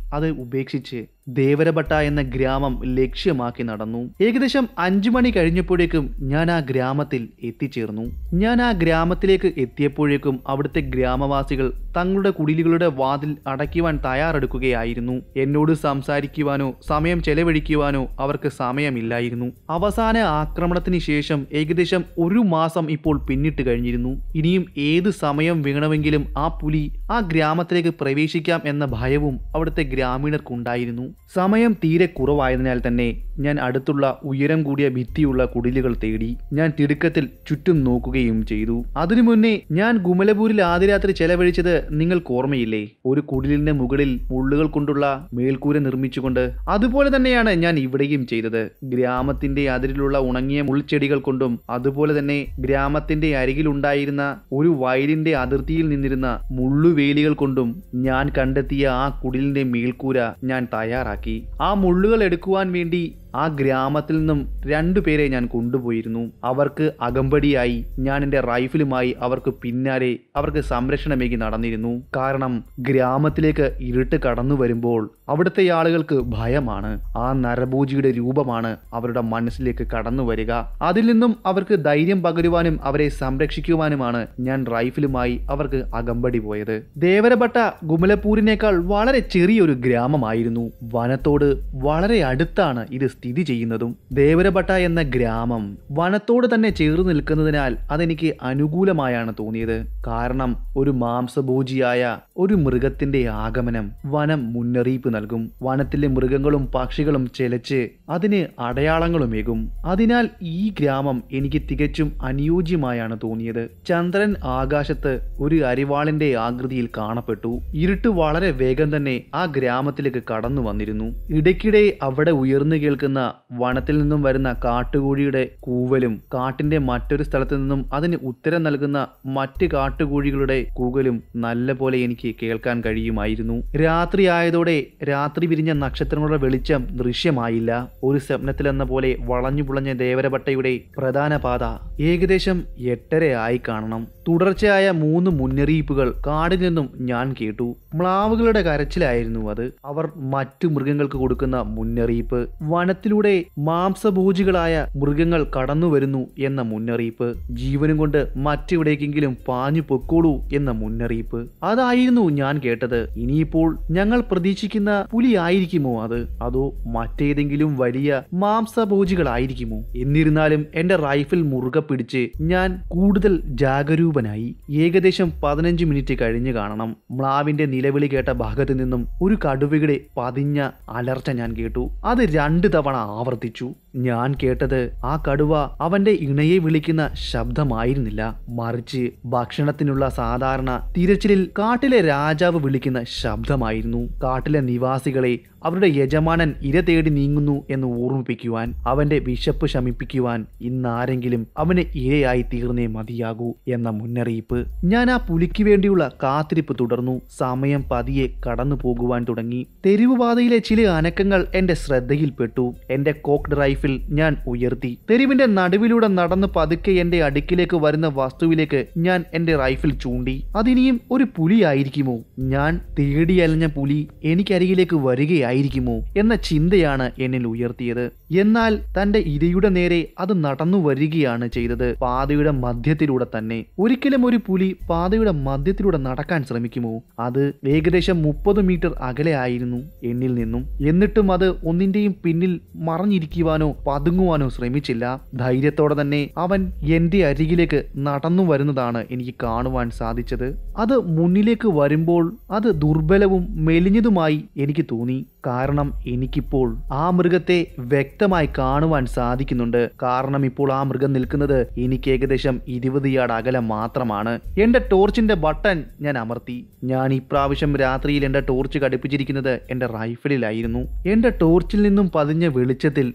അത് ഉപേക്ഷിച്ച് ദേവരബട്ട എന്ന ഗ്രാമം ലക്ഷ്യമാക്കി നടന്നു. ഏകദേശം 5 മണി കഴിഞ്ഞപ്പോഴേക്കും ഞാൻ ആ ഗ്രാമത്തിൽ എത്തിച്ചേർന്നു. ഞാൻ ആ ഗ്രാമത്തിലേക്ക് എത്തിയപ്പോഴേക്കും അവിടുത്തെ ഗ്രാമവാസികൾ തങ്ങളുടെ കുടിലുകളുടെ വാതിൽ അടയ്ക്കുവാൻ തയ്യാറെടുക്കുകയായിരുന്നു. എന്നോട് സംസാരിക്കുവാനോ സമയം ചെലവഴിക്കുവാനോ അവർക്ക് സമയമില്ലായിരുന്നു. അവസാന ആക്രമണത്തിന് ശേഷം ഏകദേശം 1 മാസം ഇപ്പോൾ പിന്നിട്ട് കഴിഞ്ഞിരുന്നു. ഇനിയും ഏത് സമയം വേണമെങ്കിലും ആ പുലി ആ ഗ്രാമത്തിലേക്ക് പ്രവേശിക്കാം എന്ന ഭയവും അവിടുത്തെ ഗ്രാമീണർക്കുണ്ടായിരുന്നു. സമയം തീരെ കുറവായതിനാൽ തന്നെ ഞാൻ അടുത്തുള്ള ഉയരം കൂടിയ ഭിത്തിയുള്ള കുടിലുകൾ തേടി. ഞാൻ തിടുക്കത്തിൽ ചുറ്റും നോക്കുകയും ചെയ്തു. അതിനു മുന്നേ ഞാൻ ഗുമലപൂരിൽ ആദ്യ രാത്രി ചെലവഴിച്ചത് നിങ്ങൾക്ക് ഓർമ്മയില്ലേ? ഒരു കുടിലിന്റെ മുകളിൽ മുള്ളുകൾ കൊണ്ടുള്ള മേൽക്കൂര നിർമ്മിച്ചുകൊണ്ട്. അതുപോലെ തന്നെയാണ് ഞാൻ ഇവിടെയും ചെയ്തത്. ഗ്രാമത്തിന്റെ അതിരിലുള്ള ഉണങ്ങിയ മുൾച്ചെടികൾ കൊണ്ടും അതുപോലെ തന്നെ ഗ്രാമത്തിന്റെ അരികിലുണ്ടായിരുന്ന ഒരു വയലിന്റെ അതിർത്തിയിൽ നിന്നിരുന്ന മുള്ളുവേലികൾ കൊണ്ടും ഞാൻ കണ്ടെത്തിയ ആ കുടിലിന്റെ മേൽക്കൂര ഞാൻ തയ്യാറാക്കി. ആ മുള്ളുകൾ എടുക്കുവാൻ വേണ്ടി ആ ഗ്രാമത്തിൽ നിന്നും 2 പേരെ ഞാൻ കൊണ്ടുപോയിരുന്നു. അവർക്ക് അകമ്പടിയായി ഞാൻ എൻ്റെ റൈഫിലുമായി അവർക്ക് പിന്നാലെ അവർക്ക് സംരക്ഷണമേകി നടന്നിരുന്നു. കാരണം ഗ്രാമത്തിലേക്ക് ഇരുട്ട് കടന്നു വരുമ്പോൾ അവിടുത്തെ ആളുകൾക്ക് ഭയമാണ്. ആ നരഭോജിയുടെ രൂപമാണ് അവരുടെ മനസ്സിലേക്ക് കടന്നു വരിക. അതിൽ നിന്നും അവർക്ക് ധൈര്യം പകരുവാനും അവരെ സംരക്ഷിക്കുവാനുമാണ് ഞാൻ റൈഫിലുമായി അവർക്ക് അകമ്പടി പോയത്. ദേവരബട്ട ഗുമലപൂരിനേക്കാൾ വളരെ ചെറിയൊരു ഗ്രാമമായിരുന്നു. വനത്തോട് വളരെ അടുത്താണ് ഇത് സ്ഥിതി ചെയ്യുന്നതും. ദേവരബട്ട എന്ന ഗ്രാമം വനത്തോട് തന്നെ ചേർന്ന് നിൽക്കുന്നതിനാൽ അതെനിക്ക് അനുകൂലമായാണ് തോന്നിയത്. കാരണം ഒരു മാംസഭോജിയായ ഒരു മൃഗത്തിന്റെ ആഗമനം വനം മുന്നറിയിപ്പ് നൽകും. വനത്തിലെ മൃഗങ്ങളും പക്ഷികളും ചെലച്ച് അതിന് അടയാളങ്ങളുമേകും. അതിനാൽ ഈ ഗ്രാമം എനിക്ക് തികച്ചും അനുയോജ്യമായാണ് തോന്നിയത്. ചന്ദ്രൻ ആകാശത്ത് ഒരു അരിവാളിന്റെ ആകൃതിയിൽ കാണപ്പെട്ടു. ഇരുട്ട് വളരെ വേഗം തന്നെ ആ ഗ്രാമത്തിലേക്ക് കടന്നു വന്നിരുന്നു. ഇടയ്ക്കിടെ അവിടെ ഉയർന്നു കേൾക്കുന്ന വനത്തിൽ നിന്നും വരുന്ന കാട്ടുകോഴിയുടെ കൂവലും കാട്ടിന്റെ മറ്റൊരു സ്ഥലത്തു നിന്നും അതിന് ഉത്തരം നൽകുന്ന മറ്റ് കാട്ടുകോഴികളുടെ കൂകലും നല്ലപോലെ എനിക്ക് കേൾക്കാൻ കഴിയുമായിരുന്നു. രാത്രി ആയതോടെ രാത്രി വിരിഞ്ഞ നക്ഷത്രങ്ങളുടെ വെളിച്ചം ദൃശ്യമായില്ല. ഒരു സ്വപ്നത്തിലെന്ന പോലെ വളഞ്ഞു പുളഞ്ഞ ദേവരബട്ടയുടെ പ്രധാന പാത ഏകദേശം 8:30 ആയി കാണണം. തുടർച്ചയായ 3 മുന്നറിയിപ്പുകൾ കാടിൽ നിന്നും ഞാൻ കേട്ടു. മ്ലാവുകളുടെ കരച്ചിലായിരുന്നു അത്. അവർ മറ്റു മൃഗങ്ങൾക്ക് കൊടുക്കുന്ന മുന്നറിയിപ്പ്. വനത്തിലൂടെ മാംസഭോജികളായ മൃഗങ്ങൾ കടന്നു വരുന്നു എന്ന മുന്നറിയിപ്പ്. ജീവനും കൊണ്ട് മറ്റെവിടേക്കെങ്കിലും പാഞ്ഞു പൊക്കോളൂ എന്ന മുന്നറിയിപ്പ്. അതായിരുന്നു ഞാൻ കേട്ടത്. ഇനിയിപ്പോൾ ഞങ്ങൾ പ്രതീക്ഷിക്കുന്ന പുലി ആയിരിക്കുമോ അത്? അതോ മറ്റേതെങ്കിലും വലിയ മാംസഭോജികളായിരിക്കുമോ? എന്നിരുന്നാലും എന്റെ റൈഫിൾ മുറുകെ പിടിച്ച് ഞാൻ കൂടുതൽ ജാഗരൂപനായി. ഏകദേശം 15 മിനിറ്റ് കഴിഞ്ഞു കാണണം. മ്ലാവിന്റെ നിലവിളി കേട്ട ഭാഗത്തു നിന്നും ഒരു കടുവയുടെ പതിഞ്ഞ അലർച്ച ഞാൻ കേട്ടു. അത് 2 തവണ ആവർത്തിച്ചു. ഞാൻ കേട്ടത് ആ കടുവ അവന്റെ ഇണയെ വിളിക്കുന്ന ശബ്ദമായിരുന്നില്ല, മറിച്ച് ഭക്ഷണത്തിനുള്ള സാധാരണ തിരച്ചിലിൽ കാട്ടിലെ രാജാവ് വിളിക്കുന്ന ശബ്ദമായിരുന്നു. കാട്ടിലെ നിവാസികളെ അവരുടെ യജമാനൻ ഇര തേടി നീങ്ങുന്നു എന്ന് ഓർമ്മിപ്പിക്കുവാൻ, അവന്റെ വിശപ്പ് ശമിപ്പിക്കുവാൻ ഇന്നാരെങ്കിലും അവന് ഇരയായി തീർന്നേ മതിയാകൂ എന്ന മുന്നറിയിപ്പ്. ഞാൻ ആ പുലിക്ക് വേണ്ടിയുള്ള കാത്തിരിപ്പ് തുടർന്നു. സമയം പതിയെ കടന്നു പോകുവാൻ തുടങ്ങി. തെരുവുപാതയിലെ ചില അനക്കങ്ങൾ എന്റെ ശ്രദ്ധയിൽപ്പെട്ടു. എന്റെ കോക്ഡ് റൈഫിൾ ഞാൻ ഉയർത്തി. തെരുവിന്റെ നടുവിലൂടെ നടന്ന് പതുക്കെ എന്റെ അടുക്കിലേക്ക് വരുന്ന വസ്തുവിലേക്ക് ഞാൻ എന്റെ റൈഫിൾ ചൂണ്ടി. അതിനിയും ഒരു പുലിയായിരിക്കുമോ? ഞാൻ തേടിയലഞ്ഞ പുലി എനിക്കരികിലേക്ക് വരികയായിരിക്കുമോ എന്ന ചിന്തയാണ് എന്നിൽ ഉയർത്തിയത്. എന്നാൽ തന്റെ ഇരയുടെ നേരെ അത് നടന്നു വരികയാണ് ചെയ്തത്. പാതയുടെ മധ്യത്തിലൂടെ തന്നെ. ഒരിക്കലും ഒരു പുലി പാതയുടെ മധ്യത്തിലൂടെ നടക്കാൻ ശ്രമിക്കുമോ? അത് ഏകദേശം 30 മീറ്റർ അകലെ ആയിരുന്നു എന്നിൽ നിന്നും. എന്നിട്ടും അത് ഒന്നിന്റെയും പിന്നിൽ മറഞ്ഞിരിക്കുവാനോ പതുങ്ങുവാനോ ശ്രമിച്ചില്ല. ധൈര്യത്തോടെ തന്നെ അവൻ എന്റെ അരികിലേക്ക് നടന്നു വരുന്നതാണ് എനിക്ക് കാണുവാൻ സാധിച്ചത്. അത് മുന്നിലേക്ക് വരുമ്പോൾ അത് ദുർബലവും മെലിഞ്ഞതുമായി എനിക്ക് തോന്നി. കാരണം എനിക്കിപ്പോൾ ആ മൃഗത്തെ വ്യക്തമായി കാണുവാൻ സാധിക്കുന്നുണ്ട്. കാരണം ഇപ്പോൾ ആ മൃഗം നിൽക്കുന്നത് എനിക്ക് ഏകദേശം 20 യാർഡ് അകലം മാത്രമാണ്. എന്റെ ടോർച്ചിന്റെ ബട്ടൺ ഞാൻ അമർത്തി. ഞാൻ ഇപ്രാവശ്യം രാത്രിയിൽ എന്റെ ടോർച്ച് ഘടിപ്പിച്ചിരിക്കുന്നത് എന്റെ റൈഫിളിലായിരുന്നു. എന്റെ ടോർച്ചിൽ നിന്നും പതിഞ്ഞ വെളിച്ചത്തിൽ ഞാൻ ആ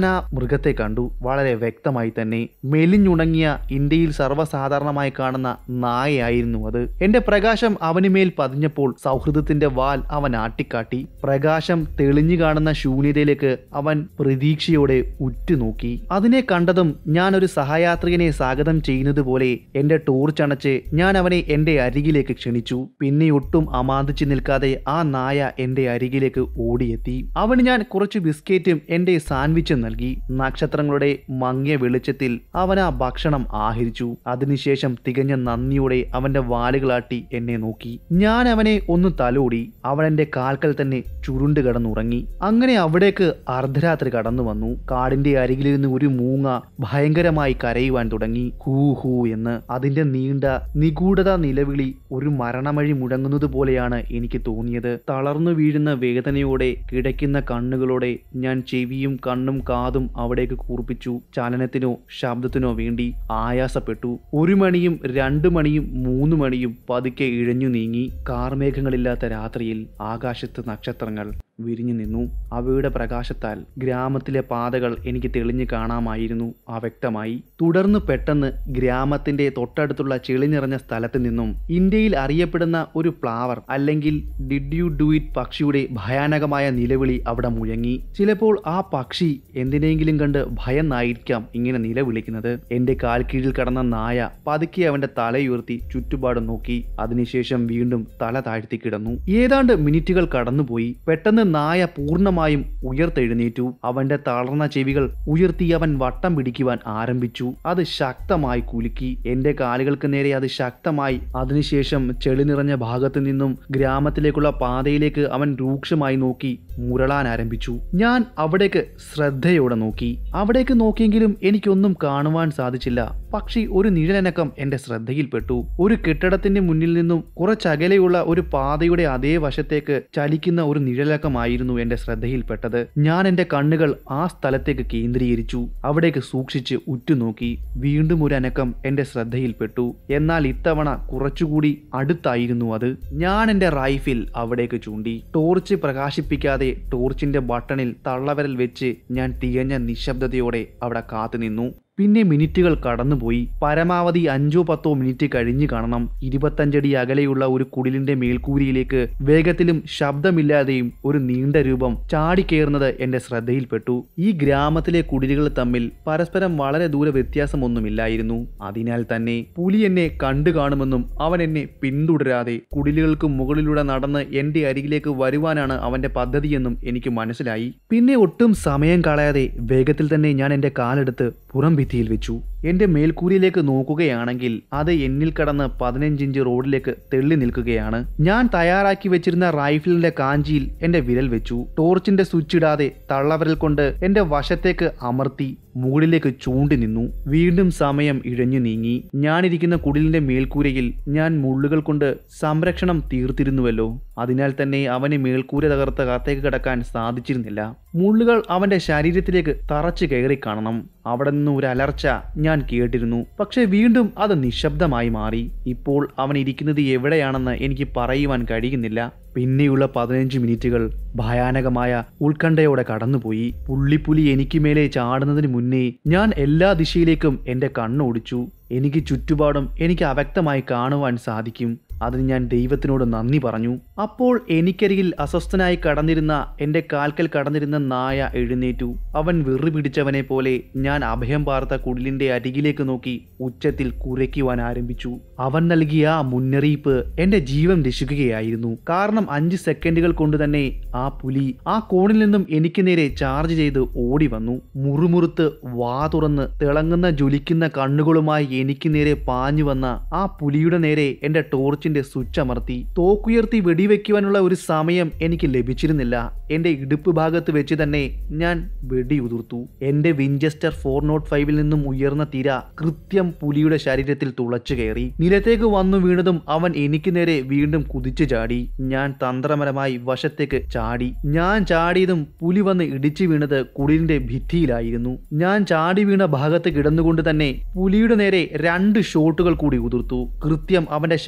ഞാൻ ആ മൃഗത്തെ കണ്ടു, വളരെ വ്യക്തമായി തന്നെ. മെലിഞ്ഞുണങ്ങിയ ഇന്ത്യയിൽ സർവ്വസാധാരണമായി കാണുന്ന നായയായിരുന്നു അത്. എന്റെ പ്രകാശം അവന് മേൽ പതിഞ്ഞപ്പോൾ സൗഹൃദത്തിന്റെ വാൽ അവൻ ആട്ടിക്കാട്ടി. പ്രകാശം തെളിഞ്ഞു കാണുന്ന ശൂന്യതയിലേക്ക് അവൻ പ്രതീക്ഷയോടെ ഉറ്റുനോക്കി. അതിനെ കണ്ടതും ഞാൻ ഒരു സഹയാത്രികനെ സ്വാഗതം ചെയ്യുന്നത് പോലെ എന്റെ ടോർച്ച് അണച്ച് ഞാൻ അവനെ എന്റെ അരികിലേക്ക് ക്ഷണിച്ചു. പിന്നെ ഒട്ടും അമാന്തിച്ചു നിൽക്കാതെ ആ നായ എന്റെ അരികിലേക്ക് ഓടിയെത്തി. അവന് ഞാൻ കുറച്ച് ബിസ്ക്കറ്റും എന്റെ സാൻഡ്വിച്ചും നൽകി. നക്ഷത്രങ്ങളുടെ മങ്ങിയ വെളിച്ചത്തിൽ അവൻ ആ ഭക്ഷണം ആഹരിച്ചു. അതിനുശേഷം തികഞ്ഞ നന്ദിയോടെ അവന്റെ വാലുകളാട്ടി എന്നെ നോക്കി. ഞാൻ അവനെ ഒന്ന് തലോടി. അവൻ എന്റെ കാൽക്കൽ തന്നെ ചുരുണ്ട് കിടന്നുറങ്ങി. അങ്ങനെ അവിടേക്ക് അർദ്ധരാത്രി കടന്നു വന്നു. കാടിന്റെ അരികിലിരുന്ന് ഒരു മൂങ്ങ ഭയങ്കരമായി കരയുവാൻ തുടങ്ങി, ഹൂ ഹൂ എന്ന്. അതിന്റെ നീണ്ട നിഗൂഢത നിലവിളി ഒരു മരണമഴി മുഴങ്ങുന്നത് പോലെയാണ് എനിക്ക് തോന്നിയത്. തളർന്നു വീഴുന്ന വേദനയോടെ കിടക്കുന്ന കണ്ണുകളോടെ ഞാൻ ചെവിയും കണ്ണും കാതും അവിടേക്ക് കൂർപ്പിച്ചു. ചലനത്തിനോ ശബ്ദത്തിനോ വേണ്ടി ആയാസപ്പെട്ടു. 1 മണിയും 2 മണിയും 3 മണിയും പതുക്കെ ഇഴഞ്ഞു നീങ്ങി. കാർമേഘങ്ങളില്ലാത്ത രാത്രിയിൽ ആകാശത്ത് നക്ഷത്രങ്ങൾ വിരിഞ്ഞു നിന്നു. അവയുടെ പ്രകാശത്താൽ ഗ്രാമത്തിലെ പാതകൾ എനിക്ക് തെളിഞ്ഞു കാണാമായിരുന്നു, അവ്യക്തമായി. തുടർന്ന് പെട്ടെന്ന് ഗ്രാമത്തിന്റെ തൊട്ടടുത്തുള്ള ചെളി നിറഞ്ഞ സ്ഥലത്ത് നിന്നും ഇന്ത്യയിൽ അറിയപ്പെടുന്ന ഒരു ഫ്ലവർ അല്ലെങ്കിൽ ഡിഡ് യു ഡു ഇറ്റ് പക്ഷിയുടെ ഭയാനകമായ നിലവിളി അവിടെ മുഴങ്ങി. ചിലപ്പോൾ ആ പക്ഷി എന്തിനെങ്കിലും കണ്ട് ഭയന്നായിരിക്കാം ഇങ്ങനെ നിലവിളിക്കുന്നത്. എന്റെ കാൽ കീഴിൽ കടന്ന നായ പതുക്കെ അവന്റെ തലയുയർത്തി ചുറ്റുപാടും നോക്കി. അതിനുശേഷം വീണ്ടും തല താഴ്ത്തി കിടന്നു. ഏതാണ്ട് മിനിറ്റുകൾ കടന്നുപോയി. പെട്ടെന്ന് നായ പൂർണ്ണമായും ഉയർത്തെഴുന്നേറ്റു. അവന്റെ തളർന്ന ചെവികൾ ഉയർത്തി അവൻ വട്ടം പിടിക്കുവാൻ ആരംഭിച്ചു. അത് ശക്തമായി കുലുക്കി. എന്റെ കാലുകൾക്ക് നേരെ അത് ശക്തമായി. അതിനുശേഷം ചെളി നിറഞ്ഞ ഭാഗത്തു നിന്നും ഗ്രാമത്തിലേക്കുള്ള പാതയിലേക്ക് അവൻ രൂക്ഷമായി നോക്കി മുരളാൻ ആരംഭിച്ചു. ഞാൻ അവിടേക്ക് ശ്രദ്ധയോടെ നോക്കി. അവിടേക്ക് നോക്കിയെങ്കിലും എനിക്കൊന്നും കാണുവാൻ സാധിച്ചില്ല. പക്ഷി ഒരു നിഴലനക്കം എന്റെ ശ്രദ്ധയിൽപ്പെട്ടു. ഒരു കെട്ടിടത്തിന്റെ മുന്നിൽ നിന്നും കുറച്ചകലെയുള്ള ഒരു പാതയുടെ അതേ വശത്തേക്ക് ചലിക്കുന്ന ഒരു നിഴലക്കമായിരുന്നു എന്റെ ശ്രദ്ധയിൽപ്പെട്ടത്. ഞാൻ എന്റെ കണ്ണുകൾ ആ സ്ഥലത്തേക്ക് കേന്ദ്രീകരിച്ചു. അവിടേക്ക് സൂക്ഷിച്ച് ഉറ്റുനോക്കി. വീണ്ടും ഒരു അനക്കം എന്റെ ശ്രദ്ധയിൽപ്പെട്ടു. എന്നാൽ ഇത്തവണ കുറച്ചുകൂടി അടുത്തായിരുന്നു അത്. ഞാൻ എന്റെ റൈഫിൽ അവിടേക്ക് ചൂണ്ടി. ടോർച്ച് പ്രകാശിപ്പിക്കാതെ ടോർച്ചിന്റെ ബട്ടണിൽ തള്ളവിരൽ വെച്ച് ഞാൻ തികഞ്ഞ നിശബ്ദതയോടെ അവിടെ കാത്തുനിന്നു. പിന്നെ മിനിറ്റുകൾ കടന്നുപോയി. പരമാവധി 5-10 മിനിറ്റ് കഴിഞ്ഞു കാണണം. 25 അടി അകലെയുള്ള ഒരു കുടിലിന്റെ മേൽക്കൂരിയിലേക്ക് വേഗത്തിലും ശബ്ദമില്ലാതെയും ഒരു നീണ്ട രൂപം ചാടിക്കയറുന്നത് എന്റെ ശ്രദ്ധയിൽപ്പെട്ടു. ഈ ഗ്രാമത്തിലെ കുടിലുകൾ തമ്മിൽ പരസ്പരം വളരെ ദൂര വ്യത്യാസമൊന്നുമില്ലായിരുന്നു. അതിനാൽ തന്നെ പുലി എന്നെ കണ്ടു കാണുമെന്നും അവൻ എന്നെ പിന്തുടരാതെ കുടിലുകൾക്ക് മുകളിലൂടെ നടന്ന് എന്റെ അരികിലേക്ക് വരുവാനാണ് അവന്റെ പദ്ധതിയെന്നും എനിക്ക് മനസ്സിലായി. പിന്നെ ഒട്ടും സമയം കളയാതെ വേഗത്തിൽ തന്നെ ഞാൻ എന്റെ കാലെടുത്ത് പുറം ഭിത്തിയിൽ വെച്ചു. എന്റെ മേൽക്കൂരിയിലേക്ക് നോക്കുകയാണെങ്കിൽ അത് എന്നിൽ കടന്ന് 15 ഇഞ്ച് റോഡിലേക്ക് തെള്ളി നിൽക്കുകയാണ്. ഞാൻ തയ്യാറാക്കി വെച്ചിരുന്ന റൈഫിലിന്റെ കാഞ്ചിയിൽ എന്റെ വിരൽ വെച്ചു. ടോർച്ചിന്റെ സ്വിച്ച് ഇടാതെ തള്ളവിരൽ കൊണ്ട് എന്റെ വശത്തേക്ക് അമർത്തി മുകളിലേക്ക് ചൂണ്ടി നിന്നു. വീണ്ടും സമയം ഇഴഞ്ഞു നീങ്ങി. ഞാനിരിക്കുന്ന കുടിലിന്റെ മേൽക്കൂരയിൽ ഞാൻ മുള്ളുകൾ കൊണ്ട് സംരക്ഷണം തീർത്തിരുന്നുവല്ലോ. അതിനാൽ തന്നെ അവന് മേൽക്കൂര തകർത്ത് അകത്തേക്ക് കിടക്കാൻ സാധിച്ചിരുന്നില്ല. മുള്ളുകൾ അവന്റെ ശരീരത്തിലേക്ക് തറച്ചു കയറി കാണണം. അവിടെ നിന്ന് ഒരു അലർച്ച ഞാൻ കേട്ടിരുന്നു. പക്ഷെ വീണ്ടും അത് നിശബ്ദമായി മാറി. ഇപ്പോൾ അവൻ ഇരിക്കുന്നത് എവിടെയാണെന്ന് എനിക്ക് പറയുവാൻ കഴിയുന്നില്ല. പിന്നെയുള്ള 15 മിനിറ്റുകൾ ഭയാനകമായ ഉത്കണ്ഠയോടെ കടന്നുപോയി. പുള്ളിപ്പുലി എനിക്ക് മേലെ ചാടുന്നതിന് മുന്നേ ഞാൻ എല്ലാ ദിശയിലേക്കും എന്റെ കണ്ണോടിച്ചു. എനിക്ക് ചുറ്റുപാടും എനിക്ക് അവ്യക്തമായി കാണുവാൻ സാധിക്കും. അതിന് ഞാൻ ദൈവത്തിനോട് നന്ദി പറഞ്ഞു. അപ്പോൾ എനിക്കരികിൽ അസ്വസ്ഥനായി കടന്നിരുന്ന എന്റെ കാൽക്കൽ കടന്നിരുന്ന നായ എഴുന്നേറ്റു. അവൻ വെറു പിടിച്ചവനെ പോലെ ഞാൻ അഭയം പാർത്ത കുടിലിന്റെ അരികിലേക്ക് നോക്കി ഉച്ചത്തിൽ കുരയ്ക്കുവാൻ ആരംഭിച്ചു. അവൻ നൽകിയ ആ മുന്നറിയിപ്പ് എന്റെ ജീവൻ രക്ഷിക്കുകയായിരുന്നു. കാരണം 5 സെക്കൻഡുകൾ കൊണ്ട് തന്നെ ആ പുലി ആ കോണിൽ നിന്നും എനിക്ക് നേരെ ചാർജ് ചെയ്ത് ഓടി വന്നു. മുറുമുറുത്ത് വാ തുറന്ന് തിളങ്ങുന്ന ജ്വലിക്കുന്ന കണ്ണുകളുമായി എനിക്ക് നേരെ പാഞ്ഞു വന്ന ആ പുലിയുടെ നേരെ എന്റെ ടോർച്ചിന്റെ സ്വിച്ച് അമർത്തി. തോക്കുയർത്തി വെടിവെക്കുവാനുള്ള ഒരു സമയം എനിക്ക് ലഭിച്ചിരുന്നില്ല. എന്റെ ഇടുപ്പ് ഭാഗത്ത് വെച്ച് തന്നെ ഞാൻ വെടിയുതിർത്തു. എന്റെ വിഞ്ചസ്റ്റർ 405 നിന്നും ഉയർന്ന തിര കൃത്യം പുലിയുടെ ശരീരത്തിൽ തുളച്ചു കയറി. നിലത്തേക്ക് വന്നു വീണതും അവൻ എനിക്ക് നേരെ വീണ്ടും കുതിച്ചു ചാടി. ഞാൻ തന്ത്രപരമായി വശത്തേക്ക് ചാടി. ഞാൻ ചാടിയതും പുലി വന്ന് ഇടിച്ചു വീണത് കുടിലിന്റെ ഭിത്തിയിലായിരുന്നു. ഞാൻ ചാടി വീണ ഭാഗത്ത് കിടന്നുകൊണ്ട് തന്നെ പുലിയുടെ നേരെ 2 ഷോട്ടുകൾ കൂടി ഉതിർത്തു. കൃത്യം അവന്റെ ശരീരത്തിലേക്ക്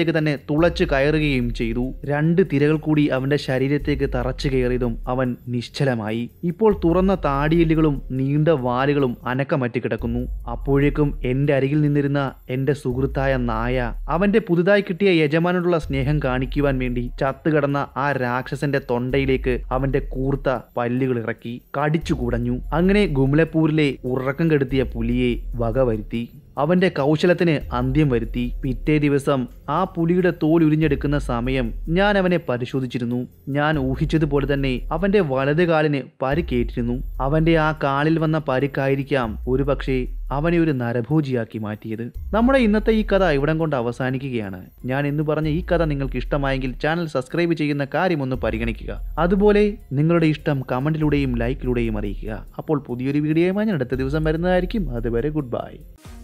ശരീരത്തിലേക്ക് തന്നെ തുളച്ചു കയറുകയും ചെയ്തു. 2 തിരകൾ കൂടി അവന്റെ ശരീരത്തേക്ക് തറച്ചു കയറിയതും അവൻ നിശ്ചലമായി. ഇപ്പോൾ തുറന്ന താടിയെല്ലുകളും നീണ്ട വാലുകളും അനക്കമറ്റ് കിടക്കുന്നു. അപ്പോഴേക്കും എന്റെ അരികിൽ നിന്നിരുന്ന എന്റെ സുഹൃത്തായ നായ അവന്റെ പുതുതായി കിട്ടിയ യജമാനോടുള്ള സ്നേഹം കാണിക്കുവാൻ വേണ്ടി ചത്തുകിടന്ന ആ രാക്ഷസന്റെ തൊണ്ടയിലേക്ക് അവന്റെ കൂർത്ത പല്ലുകൾ ഇറക്കി കടിച്ചു കുടഞ്ഞു. അങ്ങനെ ഗുംലപൂരിലെ ഉറക്കം കെടുത്തിയ പുലിയെ വകവരുത്തി. അവന്റെ കൗശലത്തിന് അന്ത്യം വരുത്തി. പിറ്റേ ദിവസം ആ പുലിയുടെ തോൽ ഉരിഞ്ഞെടുക്കുന്ന സമയം ഞാൻ അവനെ പരിശോധിച്ചിരുന്നു. ഞാൻ ഊഹിച്ചതുപോലെ തന്നെ അവന്റെ വലത് കാലിന് പരിക്കേറ്റിരുന്നു. അവന്റെ ആ കാലിൽ വന്ന പരിക്കായിരിക്കാം ഒരുപക്ഷെ അവനെ ഒരു നരഭോജിയാക്കി മാറ്റിയത്. നമ്മുടെ ഇന്നത്തെ ഈ കഥ ഇവിടം കൊണ്ട് അവസാനിക്കുകയാണ്. ഞാൻ എന്ന് പറഞ്ഞ ഈ കഥ നിങ്ങൾക്ക് ഇഷ്ടമായെങ്കിൽ ചാനൽ സബ്സ്ക്രൈബ് ചെയ്യുന്ന കാര്യം ഒന്ന് പരിഗണിക്കുക. അതുപോലെ നിങ്ങളുടെ ഇഷ്ടം കമന്റിലൂടെയും ലൈക്കിലൂടെയും അറിയിക്കുക. അപ്പോൾ പുതിയൊരു വീഡിയോയുമായി ഞാൻ അടുത്ത ദിവസം വരുന്നതായിരിക്കും. അതുവരെ ഗുഡ് ബൈ.